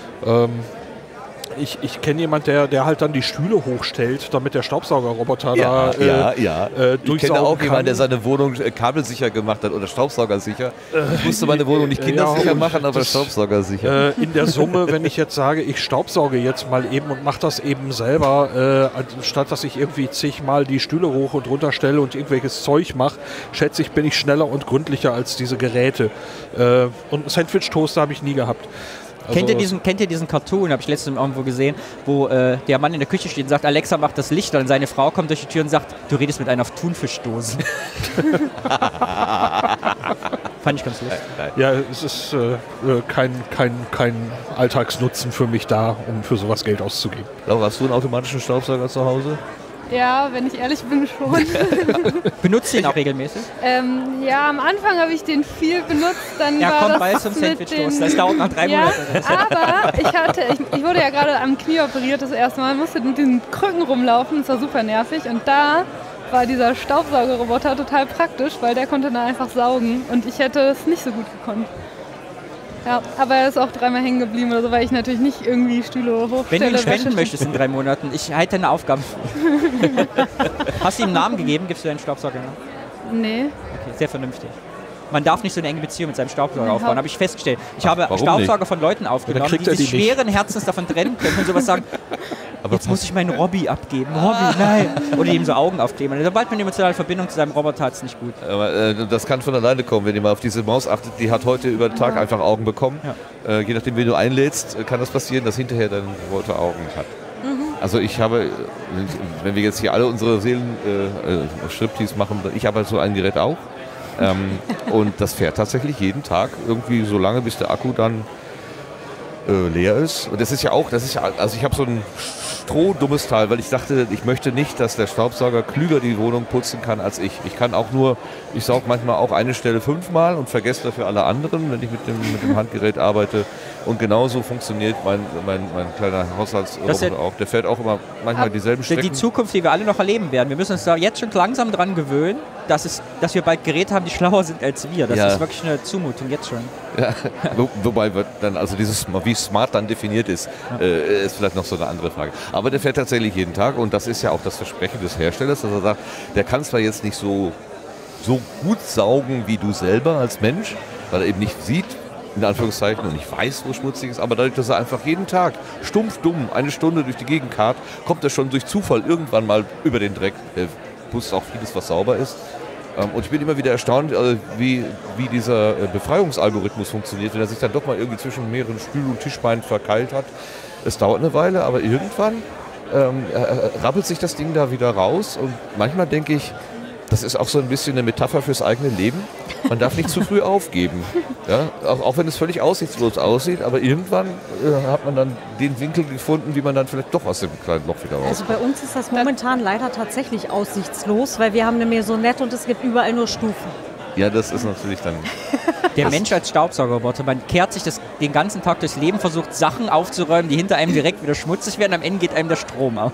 Ich kenne jemanden, der halt dann die Stühle hochstellt, damit der Staubsaugerroboter durchsaugen ich kenne auch kann. jemanden, der seine Wohnung kabelsicher gemacht hat oder staubsaugersicher. Ich musste meine Wohnung nicht kindersicher machen, aber staubsaugersicher. In der Summe, wenn ich jetzt sage, ich staubsauge jetzt mal eben und mache das eben selber, statt dass ich irgendwie zigmal die Stühle hoch und runter stelle und irgendwelches Zeug mache, schätze ich, bin ich schneller und gründlicher als diese Geräte. Und einen Sandwich-Toaster habe ich nie gehabt. Also kennt ihr diesen Cartoon, habe ich letztens irgendwo gesehen, wo der Mann in der Küche steht und sagt, Alexa macht das Licht an, und seine Frau kommt durch die Tür und sagt, du redest mit einer Thunfischdose. Fand ich ganz lustig. Ja, es ist kein Alltagsnutzen für mich da, um für sowas Geld auszugeben. Laura, hast du einen automatischen Staubsauger zu Hause? Ja, wenn ich ehrlich bin, schon. Benutzt du ihn auch regelmäßig? Ja, am Anfang habe ich den viel benutzt. Dann ja, war komm das bald zum Sandwich-Toast. Das dauert nach 3 Monaten. Aber ich wurde ja gerade am Knie operiert das erste Mal, musste mit den Krücken rumlaufen, das war super nervig. Und da war dieser Staubsaugerroboter total praktisch, weil der konnte dann einfach saugen und ich hätte es nicht so gut gekonnt. Ja, aber er ist auch 3-mal hängen geblieben oder so, weil ich natürlich nicht irgendwie Stühle hochstelle. Wenn du ihn spenden möchtest in 3 Monaten, ich halte deine Aufgaben. Hast du ihm einen Namen gegeben? Gibst du deinen Staubsauger? Nee. Okay, sehr vernünftig. Man darf nicht so eine enge Beziehung mit seinem Staubsauger aufbauen, habe ich festgestellt. Ich habe warum Staubsauger von Leuten aufgenommen, die sich schweren Herzens davon trennen können und sowas sagen, aber jetzt muss ich meinen Robby abgeben. Robby, nein. Oder ihm so Augen aufkleben. Und sobald man eine emotionale Verbindung zu seinem Roboter hat, ist nicht gut. Aber das kann von alleine kommen, wenn ihr mal auf diese Maus achtet. Die hat heute über den Tag einfach Augen bekommen. Ja. Je nachdem, wen du einlädst, kann das passieren, dass hinterher dein Roboter Augen hat. Also ich habe, wenn wir jetzt hier alle unsere Seelen-Striptease machen, ich habe halt so ein Gerät auch. Und das fährt tatsächlich jeden Tag irgendwie so lange, bis der Akku dann leer ist. Und das ist ja auch, also ich habe so ein strohdummes Teil, weil ich dachte, ich möchte nicht, dass der Staubsauger klüger die Wohnung putzen kann als ich. Ich kann auch nur, ich saug manchmal auch eine Stelle 5-mal und vergesse dafür alle anderen, wenn ich mit dem Handgerät arbeite. Und genauso funktioniert mein kleiner Haushaltsroboter auch. Der fährt auch immer manchmal dieselben Strecken. Die Zukunft, die wir alle noch erleben werden. Wir müssen uns da jetzt schon langsam dran gewöhnen, dass wir bald Geräte haben, die schlauer sind als wir. Das ist wirklich eine Zumutung jetzt schon. Ja. Wobei wird dann, also wie smart dann definiert ist, ist vielleicht noch so eine andere Frage. Aber der fährt tatsächlich jeden Tag und das ist ja auch das Versprechen des Herstellers, dass er sagt, der kann zwar jetzt nicht so gut saugen wie du selber als Mensch, weil er eben nicht sieht, in Anführungszeichen, und ich weiß, wo schmutzig ist, aber dadurch, dass er einfach jeden Tag stumpf dumm eine Stunde durch die Gegend karrt, kommt er schon durch Zufall irgendwann mal über den Dreck. Er wusste auch vieles, was sauber ist. Und ich bin immer wieder erstaunt, wie dieser Befreiungsalgorithmus funktioniert, wenn er sich dann doch mal irgendwie zwischen mehreren Stühl- und Tischbeinen verkeilt hat. Es dauert eine Weile, aber irgendwann rappelt sich das Ding da wieder raus. Und manchmal denke ich, das ist auch so ein bisschen eine Metapher fürs eigene Leben. Man darf nicht zu früh aufgeben. Ja? Auch wenn es völlig aussichtslos aussieht, aber irgendwann hat man dann den Winkel gefunden, wie man dann vielleicht doch aus dem kleinen Loch wieder raus. Also bei uns ist das momentan leider tatsächlich aussichtslos, weil wir haben eine Maisonette und es gibt überall nur Stufen. Ja, das ist natürlich dann... Der Mensch als Staubsaugerroboter, man kehrt sich den ganzen Tag durchs Leben, versucht Sachen aufzuräumen, die hinter einem direkt wieder schmutzig werden, am Ende geht einem der Strom aus.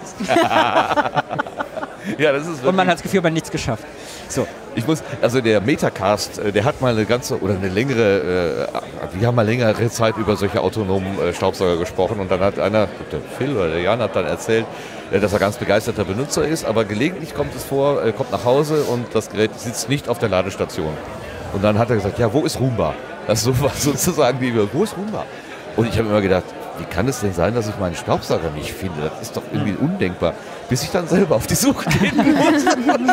Ja, das ist und man hat das Gefühl, man hat nichts geschafft. So. Also der Metacast, der hat mal wir haben mal längere Zeit über solche autonomen Staubsauger gesprochen und dann hat einer, der Phil oder der Jan hat dann erzählt, dass er ganz begeisterter Benutzer ist, aber gelegentlich kommt es vor, er kommt nach Hause und das Gerät sitzt nicht auf der Ladestation. Und dann hat er gesagt, ja, wo ist Roomba? Das ist sowas sozusagen wie, wo ist Roomba? Und ich habe immer gedacht, wie kann es denn sein, dass ich meinen Staubsauger nicht finde? Das ist doch irgendwie undenkbar. Bis ich dann selber auf die Suche gehen muss.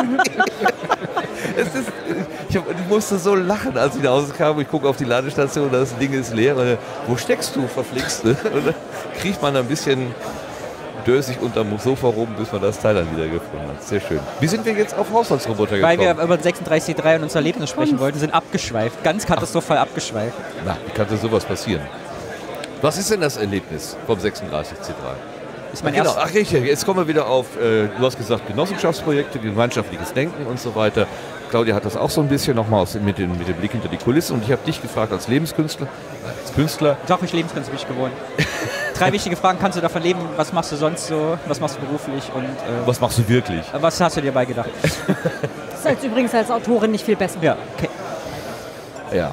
Ich musste so lachen, als ich nach Hause kam. Ich gucke auf die Ladestation, das Ding ist leer. Und, wo steckst du, verflixt? Und dann kriegt man ein bisschen dösig unterm Sofa rum, bis man das Teil dann wieder gefunden hat. Sehr schön. Wie sind wir jetzt auf Haushaltsroboter gekommen? Weil wir über den 36C3 und unser Erlebnis sprechen wollten, sind abgeschweift. Ganz katastrophal abgeschweift. Na, wie kann denn sowas passieren? Was ist denn das Erlebnis vom 36C3? Ist mein Ach richtig, jetzt kommen wir wieder auf, du hast gesagt, Genossenschaftsprojekte, gemeinschaftliches Denken und so weiter. Claudia hat das auch so ein bisschen nochmal mit dem Blick hinter die Kulissen und ich habe dich gefragt als Lebenskünstler, Doch, ich Lebenskünstler bin ich gewohnt. 3 wichtige Fragen, kannst du davon leben, was machst du sonst so, was machst du beruflich und... was machst du wirklich? Was hast du dir beigedacht? Das ist übrigens als Autorin nicht viel besser. Ja, okay. Ja.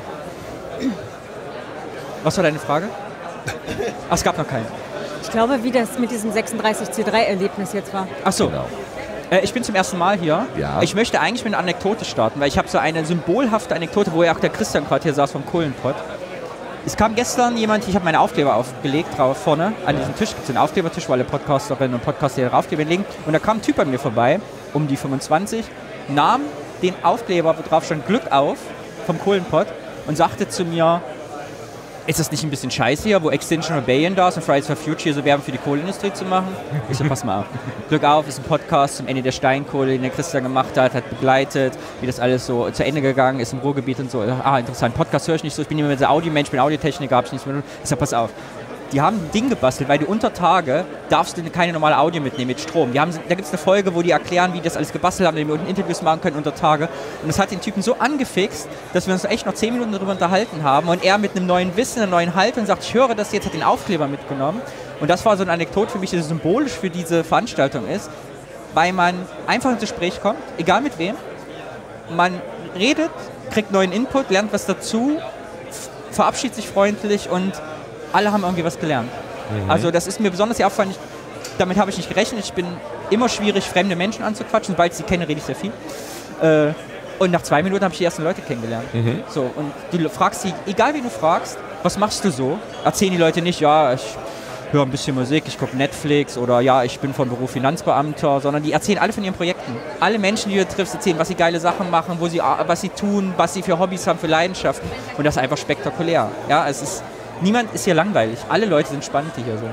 Was war deine Frage? Ach, es gab noch keinen. Ich glaube, wie das mit diesem 36C3-Erlebnis jetzt war. Ach so. Genau. Ich bin zum ersten Mal hier. Ja. Ich möchte eigentlich mit einer Anekdote starten, weil ich habe so eine symbolhafte Anekdote, wo ja auch der Christian gerade hier saß vom Kohlenpott. Es kam gestern jemand, ich habe meine Aufkleber aufgelegt, drauf vorne an diesem Tisch, gibt es einen Aufklebertisch, wo alle Podcasterinnen und Podcaster ihre Aufkleber legen. Und da kam ein Typ bei mir vorbei, um die 25, nahm den Aufkleber, wo drauf stand Glück auf, vom Kohlenpott und sagte zu mir, ist das nicht ein bisschen scheiße hier, wo Extinction Rebellion da ist und Fridays for Future so Werbung für die Kohlenindustrie zu machen? Ich so, pass mal auf. Glück auf ist ein Podcast zum Ende der Steinkohle, den der Christian gemacht hat begleitet, wie das alles so zu Ende gegangen ist im Ruhrgebiet und so. Ah, interessant. Podcast höre ich nicht so, ich bin immer der Audiomensch, ich bin Audiotechniker, habe ich nicht so. Ich sag, pass auf. Die haben ein Ding gebastelt, weil du unter Tage darfst du keine normale Audio mitnehmen mit Strom. Da gibt es eine Folge, wo die erklären, wie die das alles gebastelt haben, damit wir Interviews machen können unter Tage. Und das hat den Typen so angefixt, dass wir uns echt noch 10 Minuten darüber unterhalten haben und er mit einem neuen Wissen, einer neuen Haltung sagt, ich höre das jetzt, hat den Aufkleber mitgenommen. Und das war so eine Anekdote für mich, die symbolisch für diese Veranstaltung ist, weil man einfach ins Gespräch kommt, egal mit wem. Man redet, kriegt neuen Input, lernt was dazu, verabschiedet sich freundlich und alle haben irgendwie was gelernt. Mhm. Also das ist mir besonders sehr auffallend. Damit habe ich nicht gerechnet. Ich bin immer schwierig, fremde Menschen anzuquatschen. Sobald ich sie kenne, rede ich sehr viel. Und nach 2 Minuten habe ich die ersten Leute kennengelernt. So, und du fragst sie, egal wen du fragst, was machst du so? Erzählen die Leute nicht, ja, ich höre ein bisschen Musik, ich gucke Netflix oder ja, ich bin von Beruf Finanzbeamter, sondern die erzählen alle von ihren Projekten. Alle Menschen, die du triffst, erzählen, was sie geile Sachen machen, was sie tun, was sie für Hobbys haben, für Leidenschaften. Und das ist einfach spektakulär. Ja, niemand ist hier langweilig. Alle Leute sind spannend, die hier so.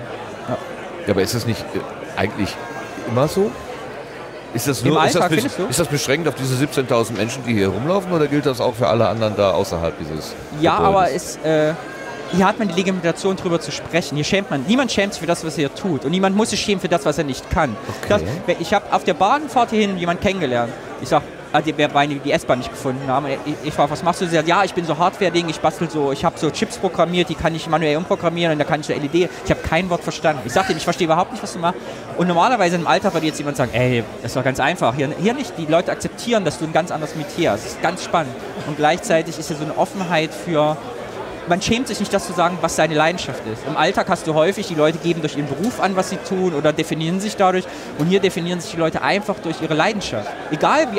Ja, aber ist das nicht eigentlich immer so? Ist das beschränkt auf diese 17.000 Menschen, die hier rumlaufen, oder gilt das auch für alle anderen da außerhalb dieses Ja, Gebäudes? aber hier hat man die Legitimation, drüber zu sprechen. Niemand schämt sich für das, was er hier tut. Und niemand muss sich schämen für das, was er nicht kann. Okay. Ich habe auf der Bahnfahrt hierhin jemanden kennengelernt. Ich sage, weil die S-Bahn nicht gefunden haben. Ich frage, was machst du? Sie sagt, ja, ich bin so Hardware-Ding, ich habe so Chips programmiert, die kann ich manuell umprogrammieren und da kann ich eine LED. Ich habe kein Wort verstanden. Ich sagte ihm, ich verstehe überhaupt nicht, was du machst. Und normalerweise im Alltag würde jetzt jemand sagen, ey, das ist doch ganz einfach. Hier nicht. Die Leute akzeptieren, dass du ein ganz anderes Metier hast. Das ist ganz spannend. Und gleichzeitig ist hier so eine Offenheit für... Man schämt sich nicht, das zu sagen, was seine Leidenschaft ist. Im Alltag hast du häufig, die Leute geben durch ihren Beruf an, was sie tun oder definieren sich dadurch. Und hier definieren sich die Leute einfach durch ihre Leidenschaft. Egal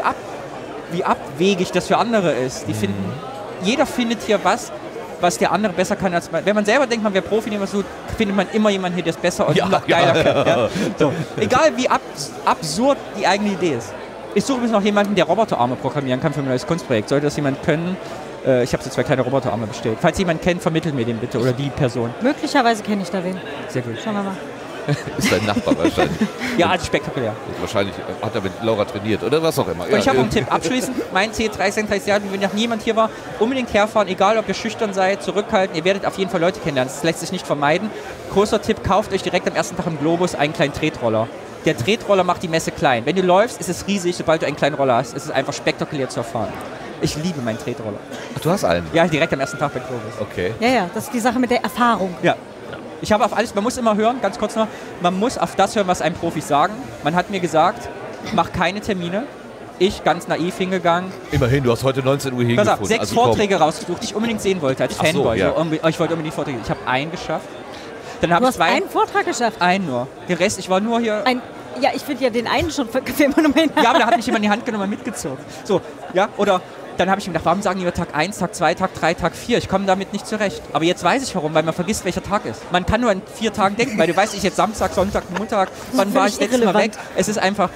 wie abwegig das für andere ist. Jeder findet hier was der andere besser kann als man. Wenn man selber denkt, man wäre Profi, findet man immer jemanden hier, der es besser und noch geiler kann. Ja? So. Egal wie absurd die eigene Idee ist. Ich suche übrigens noch jemanden, der Roboterarme programmieren kann für mein neues Kunstprojekt. Sollte das jemand können? Ich habe so 2 kleine Roboterarme bestellt. Falls jemand kennt, vermittelt mir den bitte oder die Person. Möglicherweise kenne ich da wen. Sehr gut. Schauen wir mal. Ist dein Nachbar wahrscheinlich. Ja, also spektakulär. Wahrscheinlich hat er mit Laura trainiert oder was auch immer. Und ich habe noch einen Tipp. Abschließend, mein Ziel 30 Jahre, wenn noch niemand hier war, unbedingt herfahren, egal ob ihr schüchtern seid, zurückhalten, ihr werdet auf jeden Fall Leute kennenlernen. Das lässt sich nicht vermeiden. Großer Tipp, kauft euch direkt am ersten Tag im Globus einen kleinen Tretroller. Der Tretroller macht die Messe klein. Wenn du läufst, ist es riesig. Sobald du einen kleinen Roller hast, ist es einfach spektakulär zu erfahren. Ich liebe meinen Tretroller. Ach, du hast einen? Ja, direkt am ersten Tag bei Globus. Okay. Ja, das ist die Sache mit der Erfahrung. Ja. Ich habe auf alles, man muss immer hören, ganz kurz noch, man muss auf das hören, was einem Profis sagen. Man hat mir gesagt, mach keine Termine. Ich, ganz naiv hingegangen. Immerhin, du hast heute 19 Uhr hingefunden. Pass auf, 6 Vorträge rausgesucht, die ich unbedingt sehen wollte als Fanboy. So, ja. Ich wollte unbedingt Vorträge. Ich habe einen geschafft. Dann habe Du ich hast einen Vortrag geschafft? Einen nur. Den Rest, ich war nur hier... Ja, ich finde ja den einen schon phänomenal. Ja, aber da hat mich jemand in die Hand genommen und mitgezogen. So, ja, oder... Dann habe ich mir gedacht, warum sagen die Tag 1, Tag 2, Tag 3, Tag 4? Ich komme damit nicht zurecht. Aber jetzt weiß ich warum, weil man vergisst, welcher Tag ist. Man kann nur an 4 Tagen denken, weil du weißt, ich jetzt Samstag, Sonntag, Montag, wann war ich letztes Mal weg? Es ist einfach...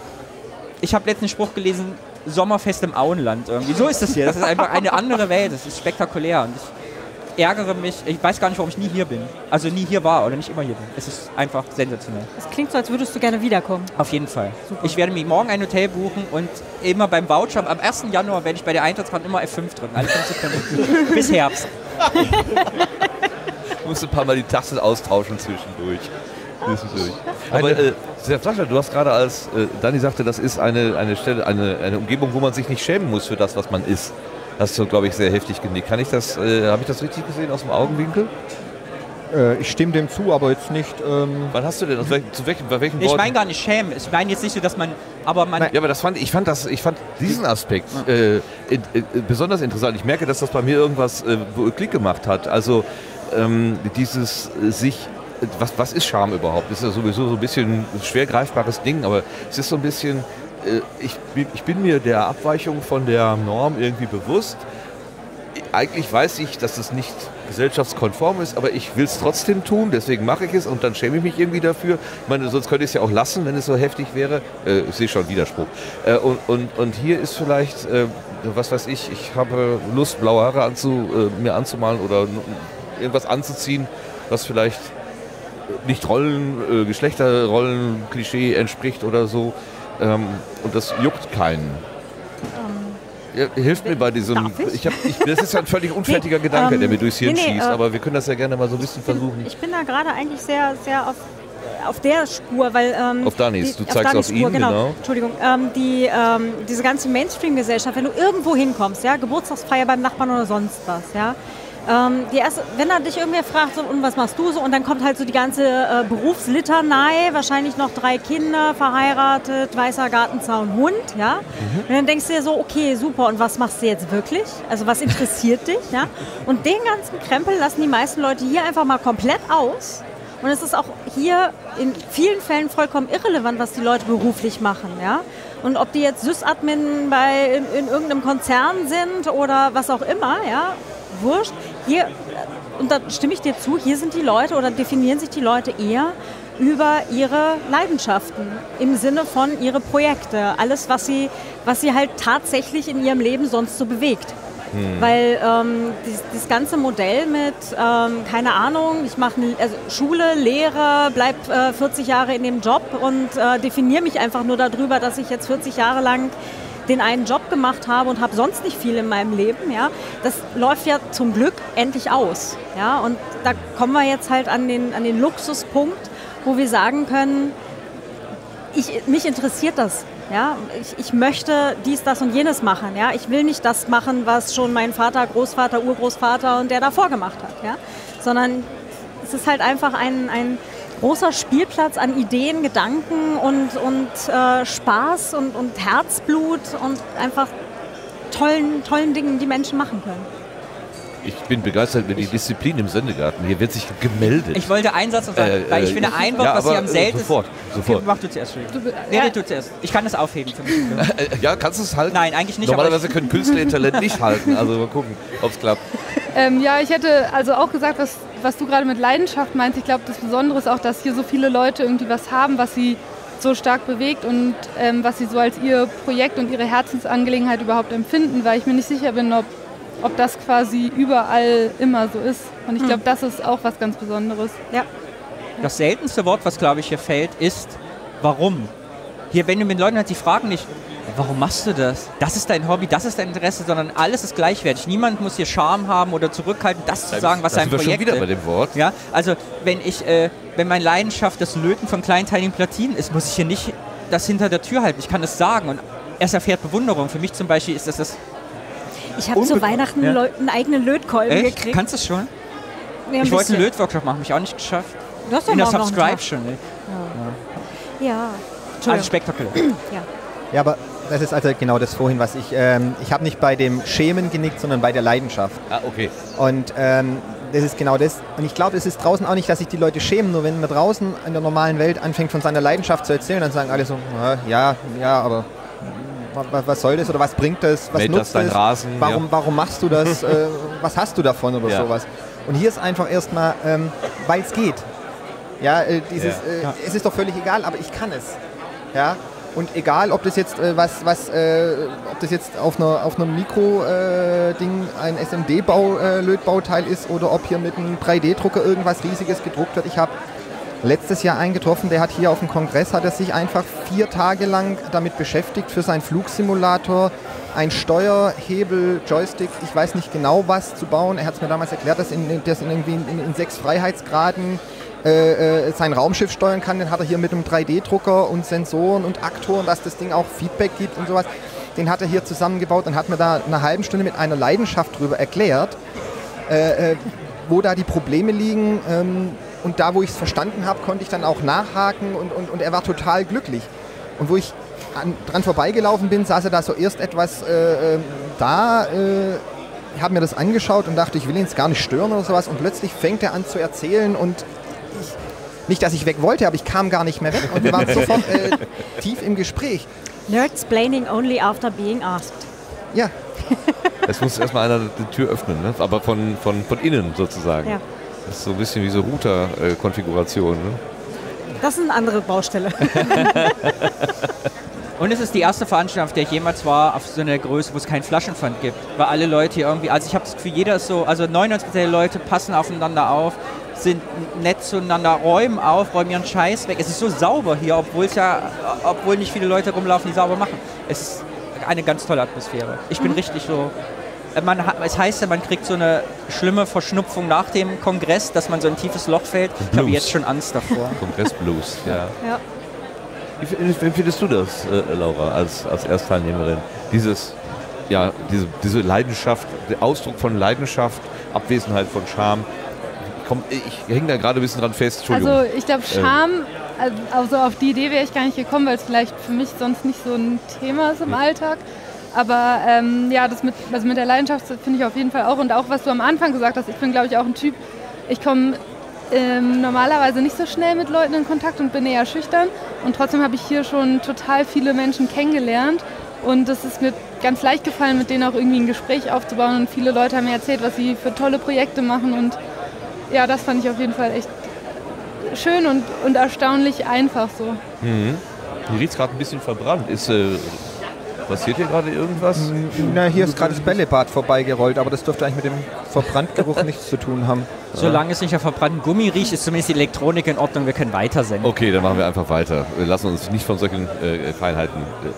Ich habe letzten Spruch gelesen, Sommerfest im Auenland irgendwie. So ist das hier. Das ist einfach eine andere Welt. Das ist spektakulär. Und ich ärgere mich. Ich weiß gar nicht, warum ich nie hier bin. Also nie hier war oder nicht immer hier bin. Es ist einfach sensationell. Es klingt so, als würdest du gerne wiederkommen. Auf jeden Fall. Super. Ich werde mir morgen ein Hotel buchen und immer beim Voucher, am 1. Januar werde ich bei der Eintrittskarte immer F5 drücken. Alle 5 Sekunden. Bis Herbst. Du musst ein paar Mal die Tasten austauschen zwischendurch. Aber Sascha, du hast gerade als Dani sagte, das ist eine Stelle, eine Umgebung, wo man sich nicht schämen muss für das, was man ist. Hast du, glaube ich, sehr heftig genickt. Habe ich das richtig gesehen aus dem Augenwinkel? Ich stimme dem zu, aber jetzt nicht... Wann hast du denn? Bei welchen Ich Worten? meine gar nicht schämen. Ich meine jetzt nicht so, dass man... Aber man... Ja, aber ich fand diesen Aspekt besonders interessant. Ich merke, dass das bei mir irgendwas Klick gemacht hat. Also dieses sich... Was ist Scham überhaupt? Das ist ja sowieso so ein bisschen ein schwer greifbares Ding, aber es ist so ein bisschen... Ich bin mir der Abweichung von der Norm irgendwie bewusst. Eigentlich weiß ich, dass es nicht gesellschaftskonform ist, aber ich will es trotzdem tun, deswegen mache ich es und dann schäme ich mich irgendwie dafür. Ich meine, sonst könnte ich es ja auch lassen, wenn es so heftig wäre. Ich sehe schon Widerspruch. Und hier ist vielleicht, was weiß ich habe Lust, blaue Haare mir anzumalen oder irgendwas anzuziehen, was vielleicht nicht Geschlechterrollen, Klischee entspricht oder so. Und das juckt keinen. Ja, hilft mir bei diesem... Das ist ein völlig unfertiger Gedanke, der mir durchs Hirn schießt, aber wir können das ja gerne mal so ein bisschen versuchen. Ich bin da gerade eigentlich sehr, sehr auf der Spur, weil... auf Danis, du zeigst auf ihn, genau. Entschuldigung. Diese ganze Mainstream-Gesellschaft, wenn du irgendwo hinkommst, ja, Geburtstagsfeier beim Nachbarn oder sonst was, ja, wenn er dich irgendwie fragt, so, und was machst du so, und dann kommt halt so die ganze Berufslitanei, wahrscheinlich noch 3 Kinder, verheiratet, weißer Gartenzaun, Hund, ja. Und dann denkst du dir so, okay, super, und was machst du jetzt wirklich? Also was interessiert dich, ja? Und den ganzen Krempel lassen die meisten Leute hier einfach mal komplett aus. Und es ist auch hier in vielen Fällen vollkommen irrelevant, was die Leute beruflich machen, ja. Und ob die jetzt Sys-Admin in irgendeinem Konzern sind oder was auch immer, ja, wurscht. Hier, und da stimme ich dir zu, hier sind die Leute oder definieren sich die Leute eher über ihre Leidenschaften im Sinne von ihre Projekte, alles, was sie halt tatsächlich in ihrem Leben sonst so bewegt. Weil dieses ganze Modell mit, keine Ahnung, ich mache Schule, Lehre, bleib 40 Jahre in dem Job und definiere mich einfach nur darüber, dass ich jetzt 40 Jahre lang den einen Job gemacht habe und habe sonst nicht viel in meinem Leben. Ja? Das läuft ja zum Glück endlich aus. Ja? Und da kommen wir jetzt halt an den Luxuspunkt, wo wir sagen können, mich interessiert das. Ja, ich möchte dies, das und jenes machen. Ja? Ich will nicht das machen, was schon mein Vater, Großvater, Urgroßvater und der davor gemacht hat. Ja? Sondern es ist halt einfach ein großer Spielplatz an Ideen, Gedanken und Spaß und Herzblut und einfach tollen Dingen, die Menschen machen können. Ich bin begeistert über die Disziplin im Sendegarten. Hier wird sich gemeldet. Ich wollte einen Satz noch sagen, weil ich finde ein Wort, was hier am seltensten... Sofort. Okay, mach du zuerst. Du zuerst. Ich kann das aufheben für mich. Ja, kannst du es halten? Nein, eigentlich nicht. Normalerweise können Künstler ihr Talent nicht halten. Also mal gucken, ob es klappt. Ja, ich hätte also auch gesagt, was du gerade mit Leidenschaft meinst. Ich glaube, das Besondere ist auch, dass hier so viele Leute irgendwie was haben, was sie so stark bewegt und was sie so als ihr Projekt und ihre Herzensangelegenheit überhaupt empfinden, weil ich mir nicht sicher bin, ob das quasi überall immer so ist. Und ich glaube, das ist auch was ganz Besonderes. Ja. Das seltenste Wort, was, glaube ich, hier fällt, ist warum. Hier, wenn du mit Leuten halt, die fragen nicht, warum machst du das? Das ist dein Hobby, das ist dein Interesse, sondern alles ist gleichwertig. Niemand muss hier Scham haben oder zurückhalten, das zu sagen, was sein Projekt ist. Schon wieder bei dem Wort. Ja, also wenn meine Leidenschaft das Löten von kleinteiligen Platinen ist, muss ich hier nicht das hinter der Tür halten. Ich kann es sagen und es erfährt Bewunderung. Für mich zum Beispiel ist das Ich habe zu Weihnachten einen eigenen Lötkolben gekriegt. Kannst du es schon? Ja, ich wollte einen Lötworkshop machen, habe ich auch nicht geschafft. Du hast doch in der morgen noch Subscribe einen Tag. schon. Ne? Ja. Also spektakulär. Ja, aber das ist also genau das vorhin, was ich habe nicht bei dem Schämen genickt, sondern bei der Leidenschaft. Ah, okay. Und das ist genau das. Und ich glaube, es ist draußen auch nicht, dass sich die Leute schämen, nur wenn man draußen in der normalen Welt anfängt, von seiner Leidenschaft zu erzählen, dann sagen alle so, ja, aber was soll das oder was bringt das, was nutzt das, Rasen, warum machst du das, was hast du davon oder sowas. Und hier ist einfach erstmal, weil es geht. Ja, es ist doch völlig egal, aber ich kann es. Ja, und egal, ob das jetzt ob das jetzt auf einem Mikro-Ding ein SMD-Lötbauteil ist oder ob hier mit einem 3D-Drucker irgendwas Riesiges gedruckt wird. Ich habe letztes Jahr einen getroffen, der hat hier auf dem Kongress, hat er sich einfach 4 Tage lang damit beschäftigt, für seinen Flugsimulator ein Steuerhebel, Joystick, ich weiß nicht genau was zu bauen. Er hat es mir damals erklärt, dass in 6 Freiheitsgraden sein Raumschiff steuern kann. Den hat er hier mit einem 3D-Drucker und Sensoren und Aktoren, dass das Ding auch Feedback gibt und sowas. Den hat er hier zusammengebaut und hat mir da eine halbe Stunde mit einer Leidenschaft drüber erklärt, wo da die Probleme liegen. Und da, wo ich es verstanden habe, konnte ich dann auch nachhaken und er war total glücklich. Und wo ich dran vorbeigelaufen bin, saß er da so erst etwas ich habe mir das angeschaut und dachte, ich will ihn jetzt gar nicht stören oder sowas. Und plötzlich fängt er an zu erzählen und nicht, dass ich weg wollte, aber ich kam gar nicht mehr weg. Und wir waren sofort tief im Gespräch. Nerdsplaining only after being asked. Ja. Es muss erstmal einer die Tür öffnen, ne? Aber von innen sozusagen. Ja. Das ist so ein bisschen wie so Router-Konfiguration. Ne? Das ist eine andere Baustelle. Und es ist die erste Veranstaltung, auf der ich jemals war, auf so einer Größe, wo es keinen Flaschenpfand gibt. Weil alle Leute hier irgendwie, also ich habe das Gefühl, jeder ist so, also 99% der Leute passen aufeinander auf, sind nett zueinander, räumen ihren Scheiß weg. Es ist so sauber hier, obwohl nicht viele Leute rumlaufen, die sauber machen. Es ist eine ganz tolle Atmosphäre. Ich bin richtig so... Es heißt ja, man kriegt so eine schlimme Verschnupfung nach dem Kongress, dass man so ein tiefes Loch fällt. Ich habe jetzt schon Angst davor. Kongressblues, ja. Wie findest du das, Laura, als Erstteilnehmerin? Diese Leidenschaft, der Ausdruck von Leidenschaft, Abwesenheit von Scham. Ich hänge da gerade ein bisschen dran fest. Entschuldigung. Also ich glaube, Scham, also auf die Idee wäre ich gar nicht gekommen, weil es vielleicht für mich sonst nicht so ein Thema ist im Alltag. Aber das mit der Leidenschaft finde ich auf jeden Fall auch. Und auch, was du am Anfang gesagt hast, ich bin, glaube ich, auch ein Typ, ich komme normalerweise nicht so schnell mit Leuten in Kontakt und bin eher schüchtern. Und trotzdem habe ich hier schon total viele Menschen kennengelernt. Und es ist mir ganz leicht gefallen, mit denen auch irgendwie ein Gespräch aufzubauen. Und viele Leute haben mir erzählt, was sie für tolle Projekte machen. Und ja, das fand ich auf jeden Fall echt schön und erstaunlich einfach so. Mhm. Hier riecht es gerade ein bisschen verbrannt. Passiert hier gerade irgendwas? Na, hier ist gerade das Bällebad vorbeigerollt, aber das dürfte eigentlich mit dem Verbrandgeruch nichts zu tun haben. Solange es nicht nach verbrannten Gummi riecht, ist zumindest die Elektronik in Ordnung, wir können weiter senden. Okay, dann machen wir einfach weiter. Wir lassen uns nicht von solchen Feinheiten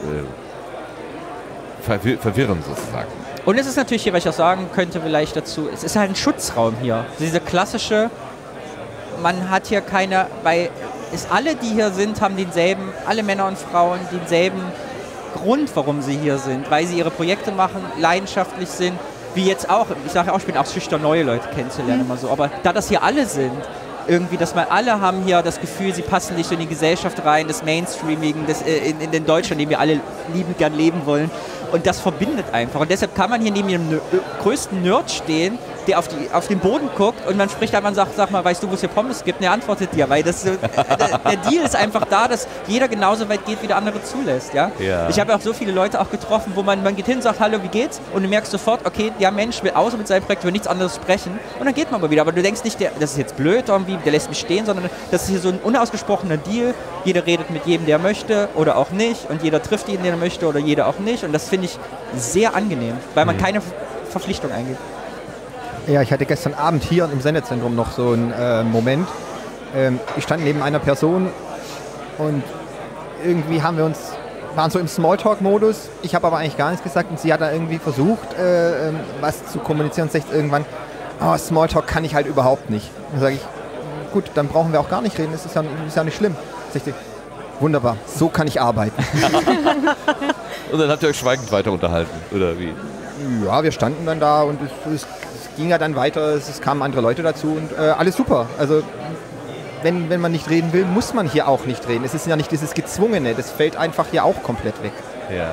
verwirren sozusagen. Und es ist natürlich hier, was ich auch sagen könnte vielleicht dazu, es ist halt ein Schutzraum hier. Diese klassische, man hat hier keine, weil es alle, die hier sind, haben denselben, alle Männer und Frauen, denselben Grund, warum sie hier sind, weil sie ihre Projekte machen, leidenschaftlich sind, wie jetzt auch, ich sage auch, ich bin auch schüchtern, neue Leute kennenzulernen immer so, aber da das hier alle sind, irgendwie, dass wir alle haben hier das Gefühl, sie passen nicht so in die Gesellschaft rein, das Mainstreamigen, in den Deutschland, in dem wir alle liebend gern leben wollen. Und das verbindet einfach. Und deshalb kann man hier neben dem größten Nerd stehen, der auf den Boden guckt und man spricht einfach und sagt, sag mal, weißt du, wo es hier Pommes gibt? Und er antwortet dir, weil das, der Deal ist einfach da, dass jeder genauso weit geht, wie der andere zulässt. Ja? Ja. Ich habe auch so viele Leute auch getroffen, wo man geht hin und sagt, hallo, wie geht's? Und du merkst sofort, okay, der Mensch will außer mit seinem Projekt über nichts anderes sprechen. Und dann geht man aber wieder. Aber du denkst nicht, das ist jetzt blöd irgendwie, der lässt mich stehen, sondern das ist hier so ein unausgesprochener Deal. Jeder redet mit jedem, der möchte oder auch nicht. Und jeder trifft jeden, der möchte oder jeder auch nicht. Und das finde ich sehr angenehm, weil man keine Verpflichtung eingeht. Ja, ich hatte gestern Abend hier im Sendezentrum noch so einen Moment. Ich stand neben einer Person und irgendwie waren so im Smalltalk-Modus. Ich habe aber eigentlich gar nichts gesagt und sie hat da irgendwie versucht, was zu kommunizieren und sagt irgendwann, oh, Smalltalk kann ich halt überhaupt nicht. Dann sage ich, gut, dann brauchen wir auch gar nicht reden, das ist ja nicht schlimm. Sagt sie, wunderbar, so kann ich arbeiten. Und dann habt ihr euch schweigend weiter unterhalten, oder wie? Ja, wir standen dann da und es ging ja dann weiter, es kamen andere Leute dazu und alles super. Also wenn man nicht reden will, muss man hier auch nicht reden. Es ist ja nicht dieses Gezwungene, das fällt einfach hier auch komplett weg. Ja,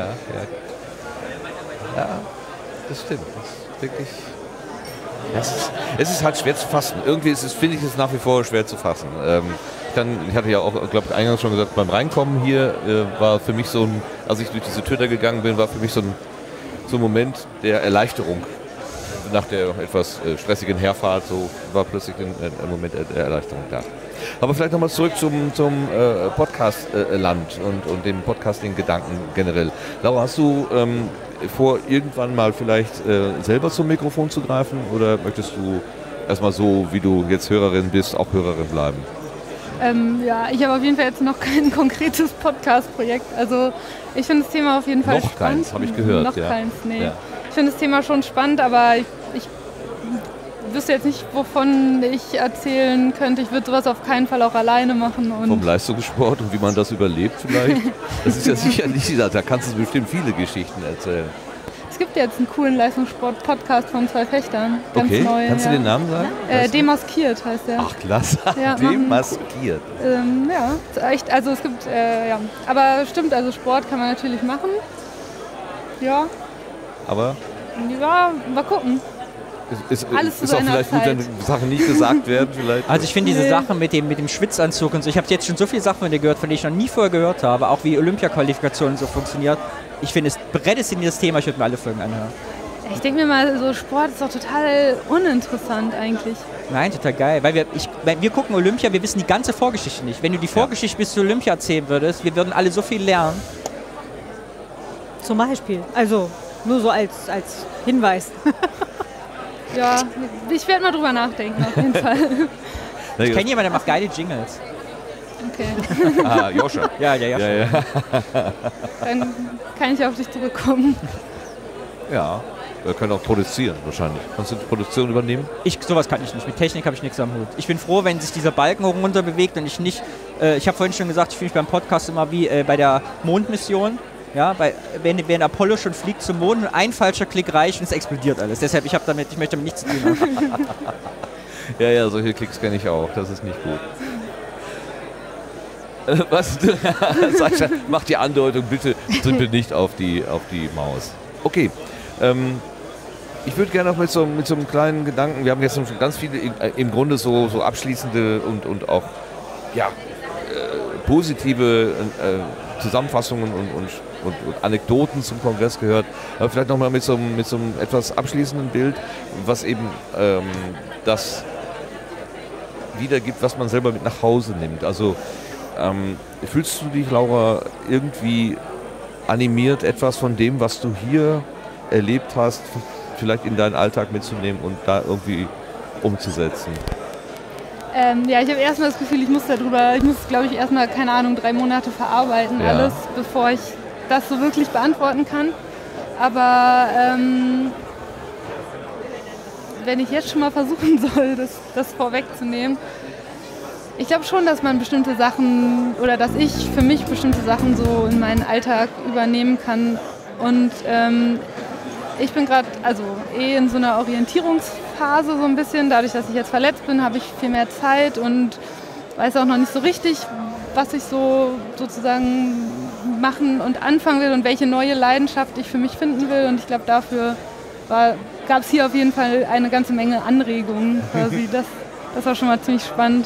das stimmt. Das ist wirklich... Es ist halt schwer zu fassen. Irgendwie finde ich es nach wie vor schwer zu fassen. Ich hatte ja auch, glaube ich, eingangs schon gesagt, beim Reinkommen hier war für mich so ein, als ich durch diese Tür da gegangen bin, war für mich so ein Moment der Erleichterung. Nach der etwas stressigen Herfahrt, so war plötzlich ein Moment der Erleichterung da. Aber vielleicht nochmal zurück zum Podcast-Land und dem Podcasting-Gedanken generell. Laura, hast du vor, irgendwann mal vielleicht selber zum Mikrofon zu greifen oder möchtest du erstmal so, wie du jetzt Hörerin bist, auch Hörerin bleiben? Ja, ich habe auf jeden Fall jetzt noch kein konkretes Podcast-Projekt. Also ich finde das Thema auf jeden Fall spannend. Noch keins, habe ich gehört. Noch keins, nee. Ja. Ich finde das Thema schon spannend, aber ich wüsste jetzt nicht, wovon ich erzählen könnte. Ich würde sowas auf keinen Fall auch alleine machen. Und vom Leistungssport und wie man das überlebt vielleicht? Das ist ja sicher nicht, da kannst du bestimmt viele Geschichten erzählen. Es gibt jetzt einen coolen Leistungssport-Podcast von 2 Fechtern, ganz okay. neu. Kannst du den Namen sagen? Demaskiert heißt der. Ach, klasse. Ja, Demaskiert. Ja, echt, also es gibt, ja. Aber stimmt, also Sport kann man natürlich machen. Ja. Aber? Ja, mal gucken. Ist auch vielleicht gut, wenn Sachen nicht gesagt werden. Vielleicht. Also ich finde diese Sache mit dem Schwitzanzug und so, ich habe jetzt schon so viele Sachen von dir gehört, von denen ich noch nie vorher gehört habe, auch wie Olympia-Qualifikationen so funktioniert. Ich finde es prädestiniert das Thema, ich würde mir alle Folgen anhören. Ich denke mir mal, so Sport ist doch total uninteressant eigentlich. Nein, total geil, weil wir gucken Olympia, wir wissen die ganze Vorgeschichte nicht. Wenn du die Vorgeschichte bis zu Olympia erzählen würdest, wir würden alle so viel lernen. Zum Beispiel, also nur so als Hinweis. Ja, ich werde mal drüber nachdenken, auf jeden Fall. Ich kenne jemanden, der macht geile Jingles. Okay. Ah, Joscha. Ja. Dann kann ich auf dich zurückkommen. Ja, wir können auch produzieren wahrscheinlich. Kannst du die Produktion übernehmen? Sowas kann ich nicht. Mit Technik habe ich nichts am Hut. Ich bin froh, wenn sich dieser Balken hoch und runter bewegt und ich nicht... ich habe vorhin schon gesagt, ich fühle mich beim Podcast immer wie bei der Mondmission. Ja, wenn Apollo schon fliegt zum Mond und ein falscher Klick reicht und es explodiert alles. Deshalb, ich möchte damit nichts zu tun haben. Ja, solche Klicks kenne ich auch. Das ist nicht gut. Was? Sascha, mach die Andeutung, bitte trippel nicht auf die Maus. Okay. Ich würde gerne noch mit so einem kleinen Gedanken, wir haben jetzt schon ganz viele im Grunde so abschließende und auch positive Zusammenfassungen und Anekdoten zum Kongress gehört, aber vielleicht nochmal mit so einem etwas abschließenden Bild, was eben das wiedergibt, was man selber mit nach Hause nimmt. Also fühlst du dich, Laura, irgendwie animiert, etwas von dem, was du hier erlebt hast, vielleicht in deinen Alltag mitzunehmen und da irgendwie umzusetzen? Ja, ich habe erstmal das Gefühl, ich muss, glaube ich, erstmal, keine Ahnung, 3 Monate verarbeiten, alles, bevor ich das so wirklich beantworten kann. Aber wenn ich jetzt schon mal versuchen soll, das vorwegzunehmen, ich glaube schon, dass man bestimmte Sachen oder dass ich für mich bestimmte Sachen so in meinen Alltag übernehmen kann. Und ich bin gerade in so einer Orientierungsphase so ein bisschen. Dadurch, dass ich jetzt verletzt bin, habe ich viel mehr Zeit und weiß auch noch nicht so richtig, was ich so sozusagen machen und anfangen will und welche neue Leidenschaft ich für mich finden will. Und ich glaube, dafür gab es hier auf jeden Fall eine ganze Menge Anregungen. Quasi. Das war schon mal ziemlich spannend.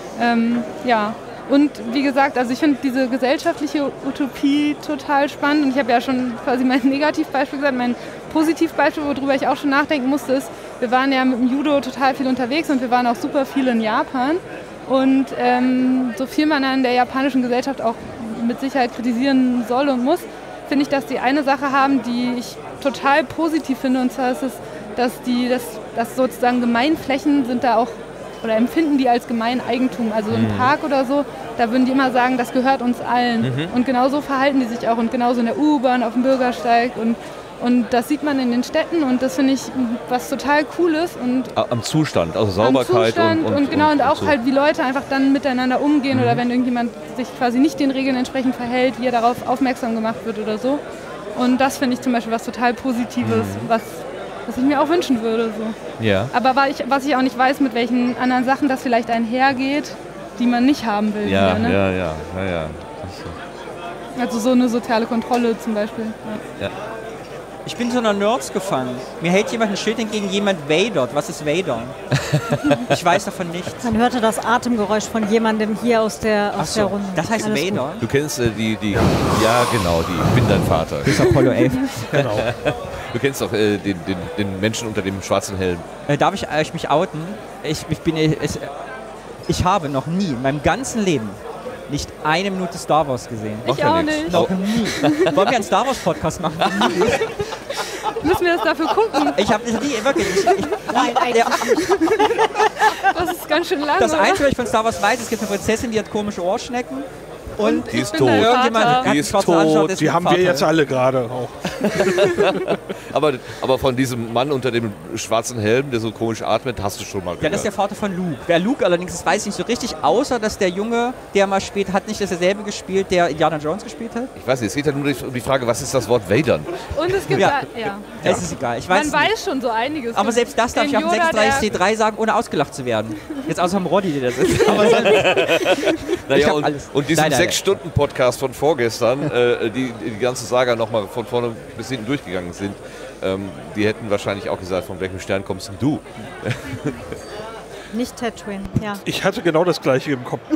Und wie gesagt, also ich finde diese gesellschaftliche Utopie total spannend. Und ich habe ja schon quasi mein Negativbeispiel gesagt. Mein Positivbeispiel, worüber ich auch schon nachdenken musste, ist, wir waren ja mit dem Judo total viel unterwegs und wir waren auch super viel in Japan. Und so viel man an der japanischen Gesellschaft auch mit Sicherheit kritisieren soll und muss, finde ich, dass die eine Sache haben, die ich total positiv finde. Und zwar ist es, dass sozusagen Gemeinflächen sind da auch oder empfinden die als Gemeineigentum. Also ein Park oder so, da würden die immer sagen, das gehört uns allen. Und genauso verhalten die sich auch und genauso in der U-Bahn, auf dem Bürgersteig und das sieht man in den Städten und das finde ich was total Cooles. Und am Zustand, also Sauberkeit am Zustand und auch so. halt wie Leute einfach dann miteinander umgehen oder wenn irgendjemand sich quasi nicht den Regeln entsprechend verhält, wie er darauf aufmerksam gemacht wird oder so. Und das finde ich zum Beispiel was total Positives, was ich mir auch wünschen würde. So. Ja. Aber was ich auch nicht weiß, mit welchen anderen Sachen das vielleicht einhergeht, die man nicht haben will. Ja. Also so eine soziale Kontrolle zum Beispiel. Ja. Ich bin so einer Nerds gefangen. Mir hält jemand ein Schild entgegen, jemand wadert. Was ist wadern? Ich weiß davon nichts. Man hörte das Atemgeräusch von jemandem hier aus der Runde. Das heißt Alles Vader? Du kennst ich bin dein Vater. Das ist Apollo 11. Genau. Du kennst doch den Menschen unter dem schwarzen Helm. Darf ich mich outen? Ich habe noch nie in meinem ganzen Leben nicht eine Minute Star Wars gesehen. Ich auch nicht. Noch nie. Wollen wir einen Star Wars Podcast machen? Müssen wir das dafür gucken? Ich habe das nie, wirklich. Nein, eigentlich nicht. Das ist ganz schön lang. Das oder? Einzige, was ich von Star Wars weiß, es gibt eine Prinzessin, die hat komische Ohrschnecken. Und Die ist bin dein tot. irgendjemand Vater. hat einen Die ist schwarzen tot. Anschlag, ist Die mein haben wir Vater. jetzt alle gerade auch. Aber von diesem Mann unter dem schwarzen Helm, der so komisch atmet, hast du schon mal gehört. Ja, das ist der Vater von Luke. Wer Luke allerdings ist, weiß ich nicht so richtig, außer dass der Junge, der mal spielt, hat nicht dasselbe gespielt, der Indiana Jones gespielt hat. Ich weiß nicht, es geht ja nur um die Frage, was ist das Wort Vadern? Und es gibt Ja. ja. Es ist egal, ich weiß Man nicht. weiß schon so einiges. Aber selbst das darf Den ich auf dem Yoda, 36C3 sagen, ohne ausgelacht zu werden. Jetzt außer dem Roddy, der das ist. Aber sonst, Ich hab alles. Und diesen Leider. 6-Stunden-Podcast von vorgestern, die ganze Saga nochmal von vorne bis hinten durchgegangen sind, die hätten wahrscheinlich auch gesagt, von welchem Stern kommst denn du? Nicht Tatooine, ja. Ich hatte genau das Gleiche im Kopf.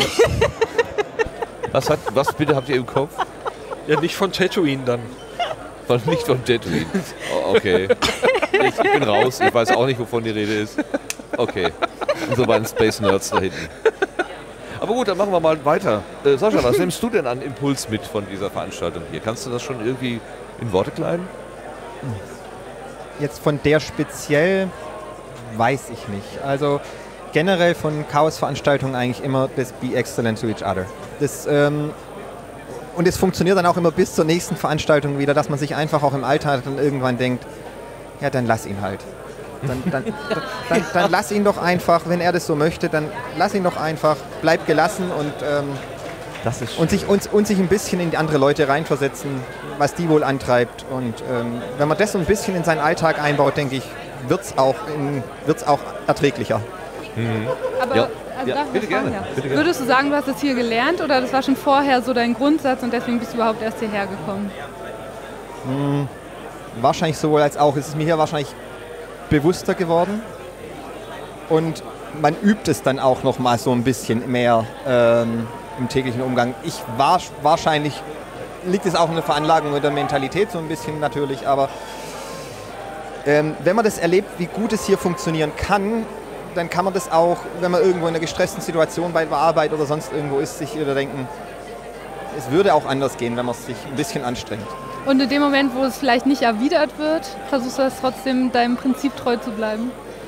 Was bitte habt ihr im Kopf? Ja, nicht von Tatooine dann. Nicht von Tatooine. Oh, okay. Ich bin raus, ich weiß auch nicht, wovon die Rede ist. Okay. Unsere beiden Space Nerds da hinten. Aber gut, dann machen wir mal weiter. Sascha, was nimmst du denn an Impuls mit von dieser Veranstaltung hier? Kannst du das schon irgendwie in Worte kleiden? Jetzt von der speziell weiß ich nicht. Also generell von Chaos-Veranstaltungen eigentlich immer das Be Excellent to Each Other. Und es funktioniert dann auch immer bis zur nächsten Veranstaltung wieder, dass man sich einfach auch im Alltag dann irgendwann denkt, ja, dann lass ihn halt. Dann lass ihn doch einfach, wenn er das so möchte, dann lass ihn doch einfach, bleib gelassen und sich ein bisschen in die andere Leute reinversetzen, was die wohl antreibt. Und wenn man das so ein bisschen in seinen Alltag einbaut, denke ich, wird's auch erträglicher. Aber Ja. also Ja, darf ich bitte was fragen? gerne, Ja. bitte gerne. Würdest du sagen, du hast das hier gelernt oder das war schon vorher so dein Grundsatz und deswegen bist du überhaupt erst hierher gekommen? Wahrscheinlich sowohl als auch. Es ist mir hier wahrscheinlich bewusster geworden und man übt es dann auch noch mal so ein bisschen mehr im täglichen Umgang. Wahrscheinlich liegt es auch in der Veranlagung oder Mentalität so ein bisschen natürlich, aber wenn man das erlebt, wie gut es hier funktionieren kann, dann kann man das auch, wenn man irgendwo in einer gestressten Situation bei der Arbeit oder sonst irgendwo ist, sich wieder denken, es würde auch anders gehen, wenn man sich ein bisschen anstrengt. Und in dem Moment, wo es vielleicht nicht erwidert wird, versuchst du das trotzdem deinem Prinzip treu zu bleiben?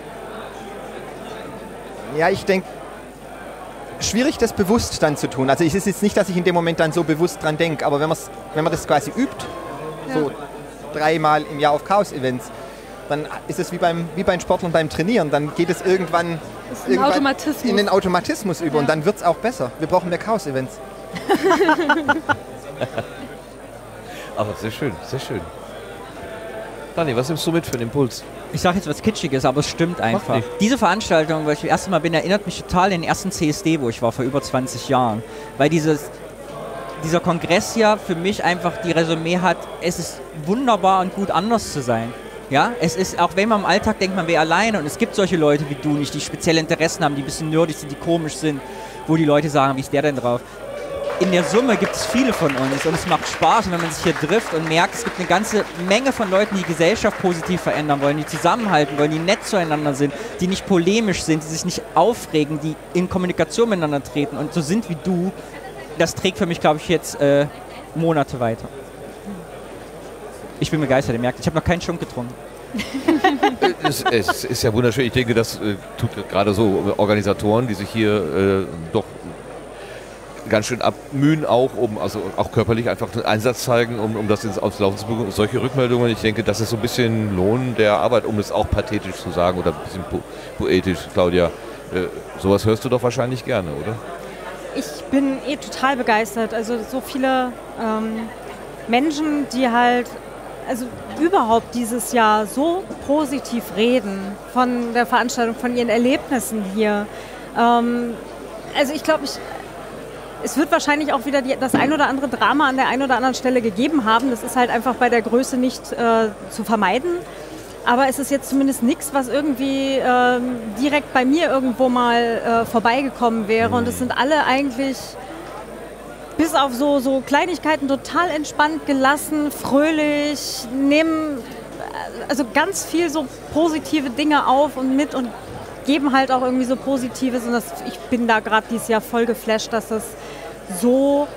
Ja, ich denke, schwierig das bewusst dann zu tun. Also es ist jetzt nicht, dass ich in dem Moment dann so bewusst dran denke, aber wenn man das quasi übt, so 3-mal im Jahr auf Chaos-Events, dann ist es wie beim Sportlern beim Trainieren. Dann geht es irgendwann in den Automatismus über und dann wird es auch besser. Wir brauchen mehr Chaos-Events. Aber sehr schön, sehr schön. Dani, was nimmst du mit für den Impuls? Ich sage jetzt was Kitschiges, aber es stimmt einfach. Diese Veranstaltung, wo ich das erste Mal bin, erinnert mich total an den ersten CSD, wo ich war, vor über 20 Jahren. Weil dieser Kongress ja für mich einfach die Resümee hat, es ist wunderbar und gut anders zu sein. Ja, es ist, auch wenn man im Alltag denkt, man wäre alleine und es gibt solche Leute wie du nicht, die spezielle Interessen haben, die ein bisschen nerdig sind, die komisch sind, wo die Leute sagen, wie ist der denn drauf? In der Summe gibt es viele von uns und es macht Spaß, und wenn man sich hier trifft und merkt, es gibt eine ganze Menge von Leuten, die die Gesellschaft positiv verändern wollen, die zusammenhalten wollen, die nett zueinander sind, die nicht polemisch sind, die sich nicht aufregen, die in Kommunikation miteinander treten und so sind wie du, das trägt für mich, glaube ich, jetzt Monate weiter. Ich bin begeistert, ihr merkt, ich habe noch keinen Schunk getrunken. Es ist ja wunderschön. Ich denke, das tut gerade so Organisatoren, die sich hier doch ganz schön abmühen, also auch körperlich einfach einen Einsatz zeigen, um das aufs Laufen zu bekommen. Solche Rückmeldungen, ich denke, das ist so ein bisschen Lohn der Arbeit, um es auch pathetisch zu sagen oder ein bisschen poetisch, Claudia. Sowas hörst du doch wahrscheinlich gerne, oder? Ich bin total begeistert. Also so viele Menschen, die halt überhaupt dieses Jahr so positiv reden von der Veranstaltung, von ihren Erlebnissen hier. Also ich glaube, es wird wahrscheinlich auch wieder das ein oder andere Drama an der einen oder anderen Stelle gegeben haben. Das ist halt einfach bei der Größe nicht zu vermeiden. Aber es ist jetzt zumindest nichts, was irgendwie direkt bei mir irgendwo mal vorbeigekommen wäre. Und es sind alle eigentlich bis auf so Kleinigkeiten total entspannt, gelassen, fröhlich, nehmen also ganz viel so positive Dinge auf und mit und geben halt auch irgendwie so Positives. Und ich bin da gerade dieses Jahr voll geflasht, dass das so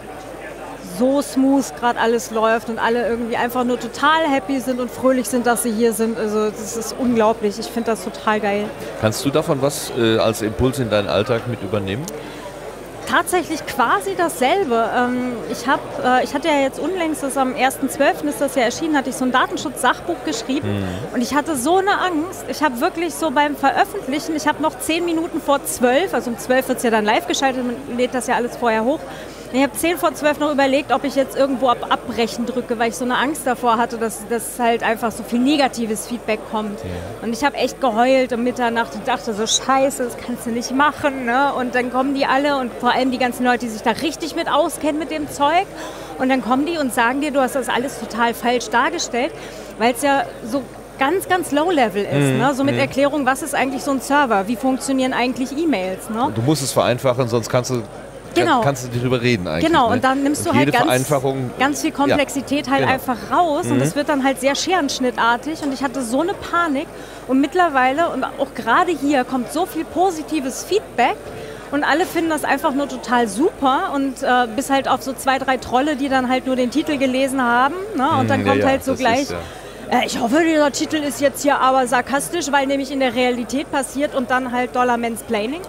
smooth gerade alles läuft und alle irgendwie einfach nur total happy sind und fröhlich sind, dass sie hier sind. Also das ist unglaublich. Ich finde das total geil. Kannst du davon was als Impuls in deinen Alltag mit übernehmen? Tatsächlich quasi dasselbe. Ich hatte ja jetzt unlängst, am 1.12. ist das ja erschienen, hatte ich so ein Datenschutz-Sachbuch geschrieben und ich hatte so eine Angst. Ich habe wirklich so beim Veröffentlichen, ich habe noch 10 Minuten vor 12, also um 12 wird es ja dann live geschaltet, man lädt das ja alles vorher hoch. Ich habe 10 vor 12 noch überlegt, ob ich jetzt irgendwo Abbrechen drücke, weil ich so eine Angst davor hatte, dass halt einfach so viel negatives Feedback kommt. Ja. Und ich habe echt geheult um Mitternacht und dachte so, scheiße, das kannst du nicht machen. Ne? Und dann kommen die alle und vor allem die ganzen Leute, die sich da richtig mit auskennen mit dem Zeug. Und dann kommen die und sagen dir, du hast das alles total falsch dargestellt, weil es ja so ganz, ganz low-level ist. Ne? So mit Erklärung, was ist eigentlich so ein Server? Wie funktionieren eigentlich E-Mails? Ne? Du musst es vereinfachen, sonst kannst du nicht drüber reden eigentlich. Genau, ne? und dann nimmst du halt ganz viel Komplexität einfach raus und es wird dann halt sehr scherenschnittartig und ich hatte so eine Panik und mittlerweile und auch gerade hier kommt so viel positives Feedback und alle finden das einfach nur total super und bis halt auf so 2, 3 Trolle, die dann halt nur den Titel gelesen haben, ne? Und dann kommt halt so gleich... ich hoffe, dieser Titel ist jetzt hier aber sarkastisch, weil nämlich in der Realität passiert und dann halt Dollar-Mansplaining.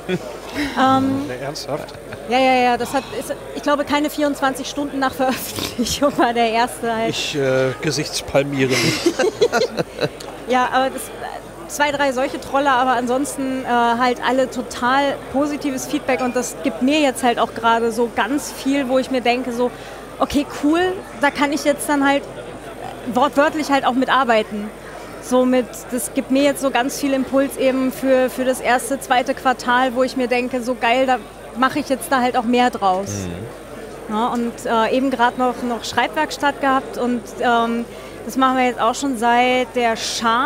Ernsthaft? Ja, ich glaube, keine 24 Stunden nach Veröffentlichung war der erste halt. Ich gesichtspalmiere mich. Ja, aber 2, 3 solche Trolle, aber ansonsten halt alle total positives Feedback und das gibt mir jetzt halt auch gerade so ganz viel, wo ich mir denke so, okay, cool, da kann ich jetzt dann halt wortwörtlich halt auch mitarbeiten. Das gibt mir jetzt so ganz viel Impuls eben für das erste, zweite Quartal, wo ich mir denke, so geil, da mache ich jetzt da halt auch mehr draus. Ja, und eben gerade noch Schreibwerkstatt gehabt und das machen wir jetzt auch schon seit der Schar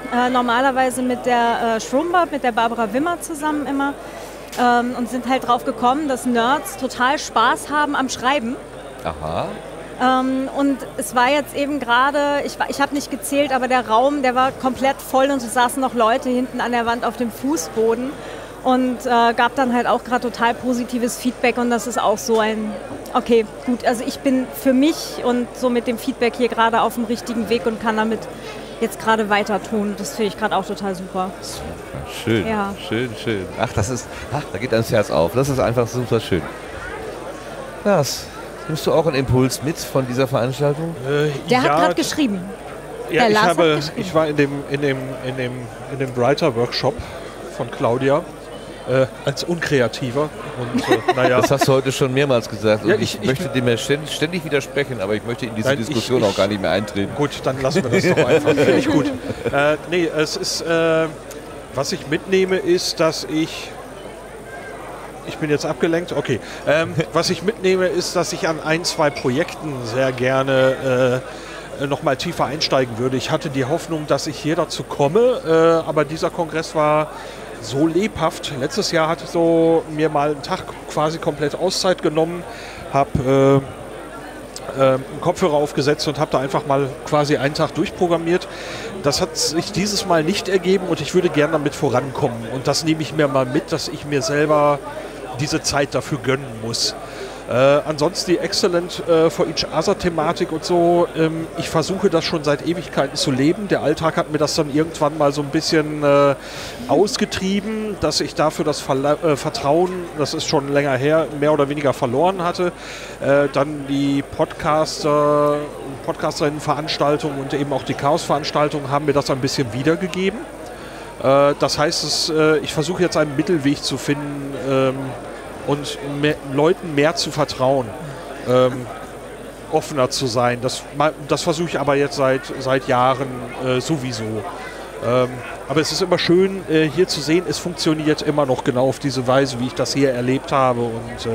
normalerweise mit der Schrumbert, mit der Barbara Wimmer zusammen immer. Und sind halt drauf gekommen, dass Nerds total Spaß haben am Schreiben. Aha. Und es war jetzt eben gerade, ich habe nicht gezählt, aber der Raum, der war komplett voll und es saßen noch Leute hinten an der Wand auf dem Fußboden und gab dann halt auch gerade total positives Feedback und das ist auch so ein, okay, gut, also ich bin für mich und so mit dem Feedback hier gerade auf dem richtigen Weg und kann damit jetzt gerade weiter tun. Das finde ich gerade auch total super. Schön, ja. Schön. Ach, da geht das Herz auf. Das ist einfach super schön. Nimmst du auch einen Impuls mit von dieser Veranstaltung? Der hat gerade geschrieben. Ja, ich war in dem Writer-Workshop von Claudia als Unkreativer. Und, das hast du heute schon mehrmals gesagt. Und ja, ich möchte dem ja ständig widersprechen, aber ich möchte in diese Diskussion auch gar nicht mehr eintreten. Gut, dann lassen wir das doch einfach. Finde ich gut. Es ist, was ich mitnehme, ist, dass ich bin jetzt abgelenkt, okay. Was ich mitnehme, ist, dass ich an 1, 2 Projekten sehr gerne noch mal tiefer einsteigen würde. Ich hatte die Hoffnung, dass ich hier dazu komme, aber dieser Kongress war so lebhaft. Letztes Jahr hatte ich mir mal einen Tag quasi komplett Auszeit genommen, habe einen Kopfhörer aufgesetzt und habe da einfach mal quasi einen Tag durchprogrammiert. Das hat sich dieses Mal nicht ergeben und ich würde gerne damit vorankommen. Und das nehme ich mir mal mit, dass ich mir selber diese Zeit dafür gönnen muss. Ansonsten die Excellent for Each Other Thematik und so, ich versuche das schon seit Ewigkeiten zu leben. Der Alltag hat mir das dann irgendwann mal so ein bisschen ausgetrieben, dass ich dafür das Vertrauen, das ist schon länger her, mehr oder weniger verloren hatte. Dann die Podcasterinnen-Veranstaltungen und eben auch die Chaos-Veranstaltungen haben mir das ein bisschen wiedergegeben. Das heißt, ich versuche jetzt einen Mittelweg zu finden und Leuten mehr zu vertrauen, offener zu sein. Das versuche ich aber jetzt seit Jahren sowieso. Aber es ist immer schön, hier zu sehen, es funktioniert immer noch genau auf diese Weise, wie ich das hier erlebt habe. Und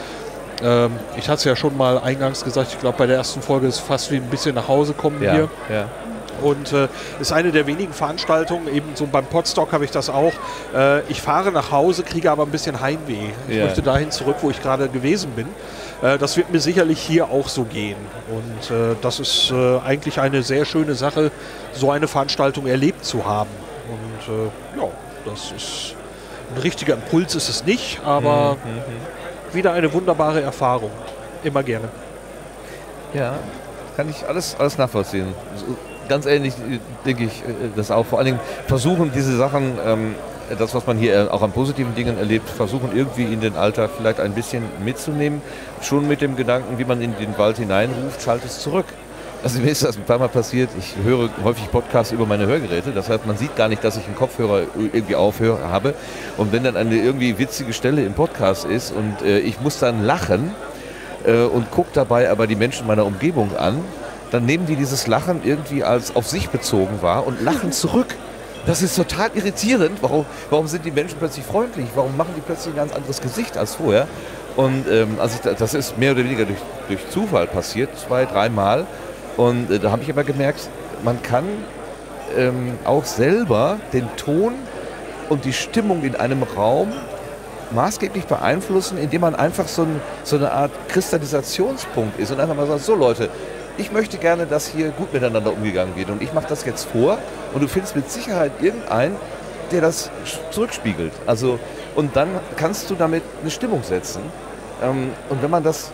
ich hatte es ja schon mal eingangs gesagt, ich glaube bei der ersten Folge ist es fast wie ein bisschen nach Hause kommen hier. Ja. Und ist eine der wenigen Veranstaltungen, eben so beim Podstock habe ich das auch. Ich fahre nach Hause, kriege aber ein bisschen Heimweh. Ich möchte dahin zurück, wo ich gerade gewesen bin. Das wird mir sicherlich hier auch so gehen. Und das ist eigentlich eine sehr schöne Sache, so eine Veranstaltung erlebt zu haben. Und das ist ein richtiger Impuls ist es nicht, aber wieder eine wunderbare Erfahrung. Immer gerne. Ja, kann ich alles nachvollziehen. Ganz ähnlich denke ich das auch. Vor allen Dingen versuchen diese Sachen, das was man hier auch an positiven Dingen erlebt, versuchen irgendwie in den Alltag vielleicht ein bisschen mitzunehmen. Schon mit dem Gedanken, wie man in den Wald hineinruft, schalt es zurück. Also mir ist das ein paar Mal passiert, ich höre häufig Podcasts über meine Hörgeräte, das heißt man sieht gar nicht, dass ich einen Kopfhörer irgendwie habe. Und wenn dann eine irgendwie witzige Stelle im Podcast ist und ich muss dann lachen und gucke dabei aber die Menschen meiner Umgebung an, dann nehmen die dieses Lachen irgendwie als auf sich bezogen wahr und lachen zurück. Das ist total irritierend. Warum sind die Menschen plötzlich freundlich? Warum machen die plötzlich ein ganz anderes Gesicht als vorher? Und das ist mehr oder weniger durch Zufall passiert, 2-, 3 Mal. Und da habe ich aber gemerkt, man kann auch selber den Ton und die Stimmung in einem Raum maßgeblich beeinflussen, indem man einfach so eine Art Kristallisationspunkt ist und einfach mal sagt, so Leute, ich möchte gerne, dass hier gut miteinander umgegangen wird und ich mache das jetzt vor und du findest mit Sicherheit irgendeinen, der das zurückspiegelt. Also, und dann kannst du damit eine Stimmung setzen. Und wenn man das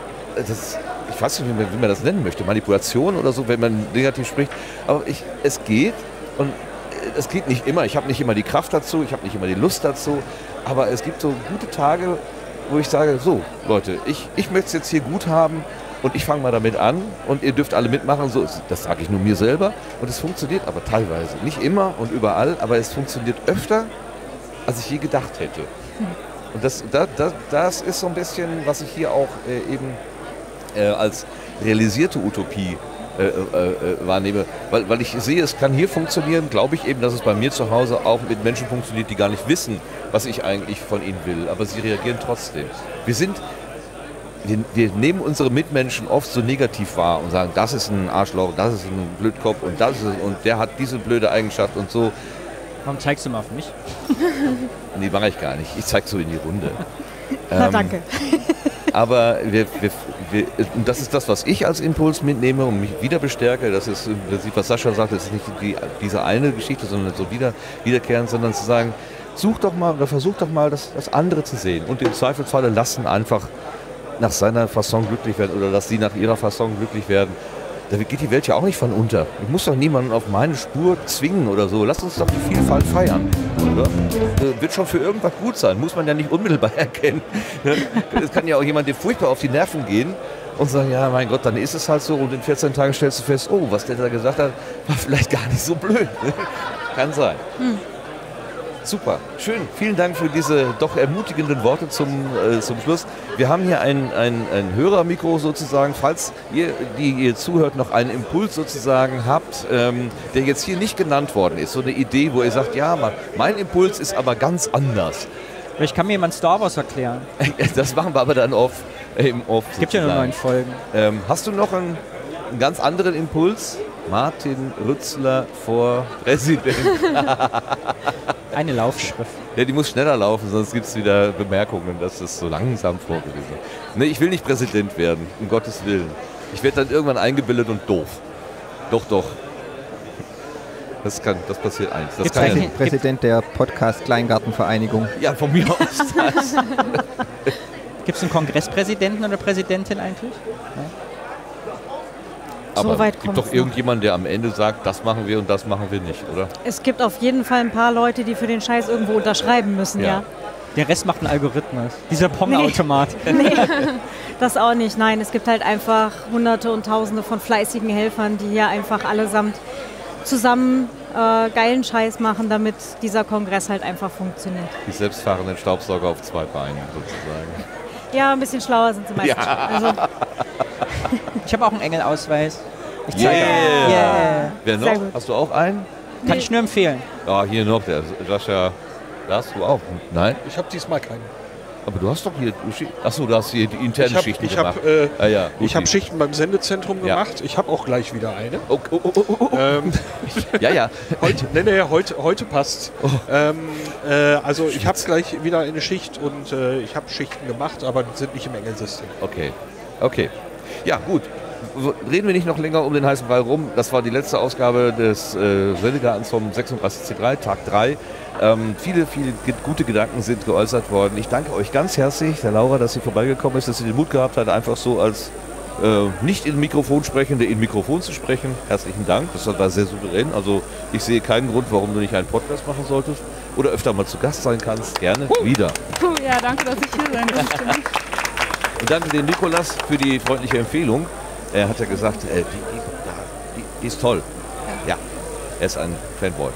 ich weiß nicht, wie man das nennen möchte, Manipulation oder so, wenn man negativ spricht, aber es geht und es geht nicht immer, ich habe nicht immer die Kraft dazu, ich habe nicht immer die Lust dazu, aber es gibt so gute Tage, wo ich sage, so Leute, ich möchte es jetzt hier gut haben und ich fange mal damit an und ihr dürft alle mitmachen, so, das sage ich nur mir selber und es funktioniert aber teilweise, nicht immer und überall, aber es funktioniert öfter, als ich je gedacht hätte. Und das ist so ein bisschen, was ich hier auch eben als realisierte Utopie wahrnehme, weil ich sehe, es kann hier funktionieren, glaube ich eben, dass es bei mir zu Hause auch mit Menschen funktioniert, die gar nicht wissen, was ich eigentlich von ihnen will, aber sie reagieren trotzdem. Wir sind wir nehmen unsere Mitmenschen oft so negativ wahr und sagen, das ist ein Arschloch, das ist ein Blödkopf und und der hat diese blöde Eigenschaft und so. Warum zeigst du mal auf mich? Nee, mache ich gar nicht. Ich zeige so in die Runde. Na, danke. Aber und das ist das, was ich als Impuls mitnehme und mich wieder bestärke. Das ist im Prinzip, was Sascha sagt, das ist nicht diese eine Geschichte, sondern so wiederkehrend, sondern zu sagen, such doch mal oder versuch doch mal das andere zu sehen. Und im Zweifelsfalle lassen einfach nach seiner Fasson glücklich werden oder dass sie nach ihrer Fasson glücklich werden. Da geht die Welt ja auch nicht von unter. Ich muss doch niemanden auf meine Spur zwingen oder so. Lass uns doch die Vielfalt feiern. Oder? Wird schon für irgendwas gut sein. Muss man ja nicht unmittelbar erkennen. Es kann ja auch jemand, der furchtbar auf die Nerven gehen und sagen, ja, mein Gott, dann ist es halt so. Und in 14 Tagen stellst du fest, oh, was der da gesagt hat, war vielleicht gar nicht so blöd. Kann sein. Super, schön. Vielen Dank für diese doch ermutigenden Worte zum Schluss. Wir haben hier ein Hörermikro sozusagen. Falls ihr, die ihr zuhört, noch einen Impuls sozusagen habt, der jetzt hier nicht genannt worden ist, so eine Idee, wo ihr sagt, ja, mein Impuls ist aber ganz anders. Vielleicht kann mir jemand Star Wars erklären. Das machen wir aber dann im Off. Es gibt ja nur 9 Folgen. Hast du noch einen ganz anderen Impuls? Martin Rützler vor Präsident. Eine Laufschrift. Ja, die muss schneller laufen, sonst gibt es wieder Bemerkungen, dass das so langsam vorgeht. Nee, ich will nicht Präsident werden, um Gottes Willen. Ich werde dann irgendwann eingebildet und doof. Doch. Das passiert eins. Das kann ja nicht. Präsident der Podcast-Kleingartenvereinigung. Ja, von mir aus. Gibt es einen Kongresspräsidenten oder Präsidentin eigentlich? Ja. Aber So weit es gibt kommt's doch irgendjemanden, der am Ende sagt, das machen wir und das machen wir nicht, oder? Es gibt auf jeden Fall ein paar Leute, die für den Scheiß irgendwo unterschreiben müssen, ja. Der Rest macht einen Algorithmus. Dieser Pong-Automat. Nee, das auch nicht. Nein, es gibt halt einfach Hunderte und Tausende von fleißigen Helfern, die hier einfach allesamt zusammen geilen Scheiß machen, damit dieser Kongress halt einfach funktioniert. Die selbstfahrenden Staubsauger auf 2 Beinen sozusagen. Ja, ein bisschen schlauer sind sie meistens. Ja. Also, Ich habe auch einen Engel-Ausweis. Ich zeige Yeah. Wer Sehr noch? gut. Hast du auch einen? Kann ich nur empfehlen. Ja, hier noch, der Sascha. Da hast du auch. Nein? Ich habe diesmal keinen. Aber du hast doch hier. Achso, du hast hier die interne Schichten gemacht. Ich habe Schichten beim Sendezentrum gemacht. Ich habe auch gleich wieder eine. Oh. Ja. Heute passt. Also ich habe gleich wieder eine Schicht und ich habe Schichten gemacht, aber die sind nicht im Engelsystem. Okay. Ja, gut. Reden wir nicht noch länger um den heißen Brei rum. Das war die letzte Ausgabe des Sendegartens vom 36C3, Tag 3. Viele gute Gedanken sind geäußert worden. Ich danke euch ganz herzlich, der Laura, dass sie vorbeigekommen ist, dass sie den Mut gehabt hat, einfach so als nicht in Mikrofon sprechende in Mikrofon zu sprechen. Herzlichen Dank, das war sehr souverän. Also ich sehe keinen Grund, warum du nicht einen Podcast machen solltest oder öfter mal zu Gast sein kannst. Gerne wieder. Ja, danke, dass ich hier sein durfte. Und danke den Nikolas für die freundliche Empfehlung. Er hat ja gesagt, die ist toll. Ja, er ist ein Fanboy.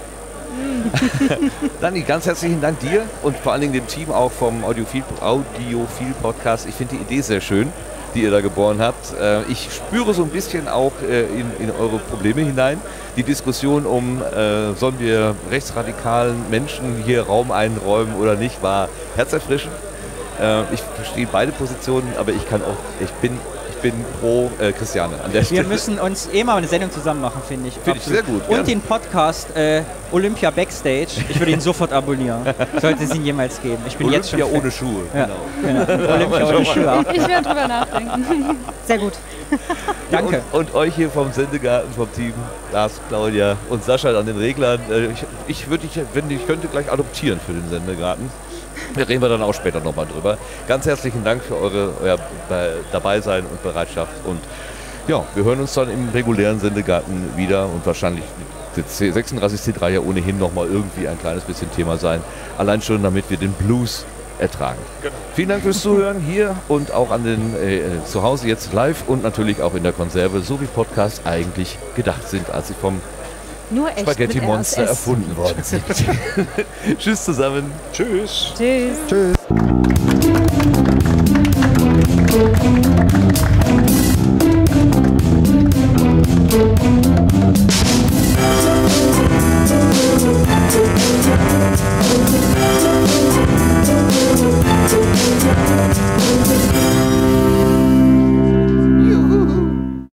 Dani, ganz herzlichen Dank dir und vor allen Dingen dem Team auch vom Audiophil Podcast. Ich finde die Idee sehr schön, die ihr da geboren habt. Ich spüre so ein bisschen auch in eure Probleme hinein. Die Diskussion sollen wir rechtsradikalen Menschen hier Raum einräumen oder nicht, war herzerfrischend. Ich verstehe beide Positionen, aber ich bin pro Christiane an der Stelle. Wir müssen uns mal eine Sendung zusammen machen, finde ich. Finde ich sehr gut. Und den Podcast Olympia Backstage. Ich würde ihn sofort abonnieren. Sollte es ihn jemals geben. Ich bin Olympia jetzt schon ohne Schuhe. Ja, genau. Olympia ohne Schuhe. Ich werde drüber nachdenken. sehr gut. Danke. Und euch hier vom Sendegarten, vom Team, Lars, Claudia und Sascha an den Reglern. Ich könnte gleich adoptieren für den Sendegarten. Da reden wir dann auch später nochmal drüber. Ganz herzlichen Dank für euer Dabeisein und Bereitschaft. Und ja, wir hören uns dann im regulären Sendegarten wieder und wahrscheinlich wird 36C3 ja ohnehin nochmal irgendwie ein kleines bisschen Thema sein. Allein schon, damit wir den Blues ertragen. Genau. Vielen Dank fürs Zuhören hier und auch an den zu Hause jetzt live und natürlich auch in der Konserve, so wie Podcasts eigentlich gedacht sind, als sie vom Nur echt Spaghetti mit Monster RSS. erfunden worden sind. Tschüss zusammen. Tschüss. Tschüss. Tschüss.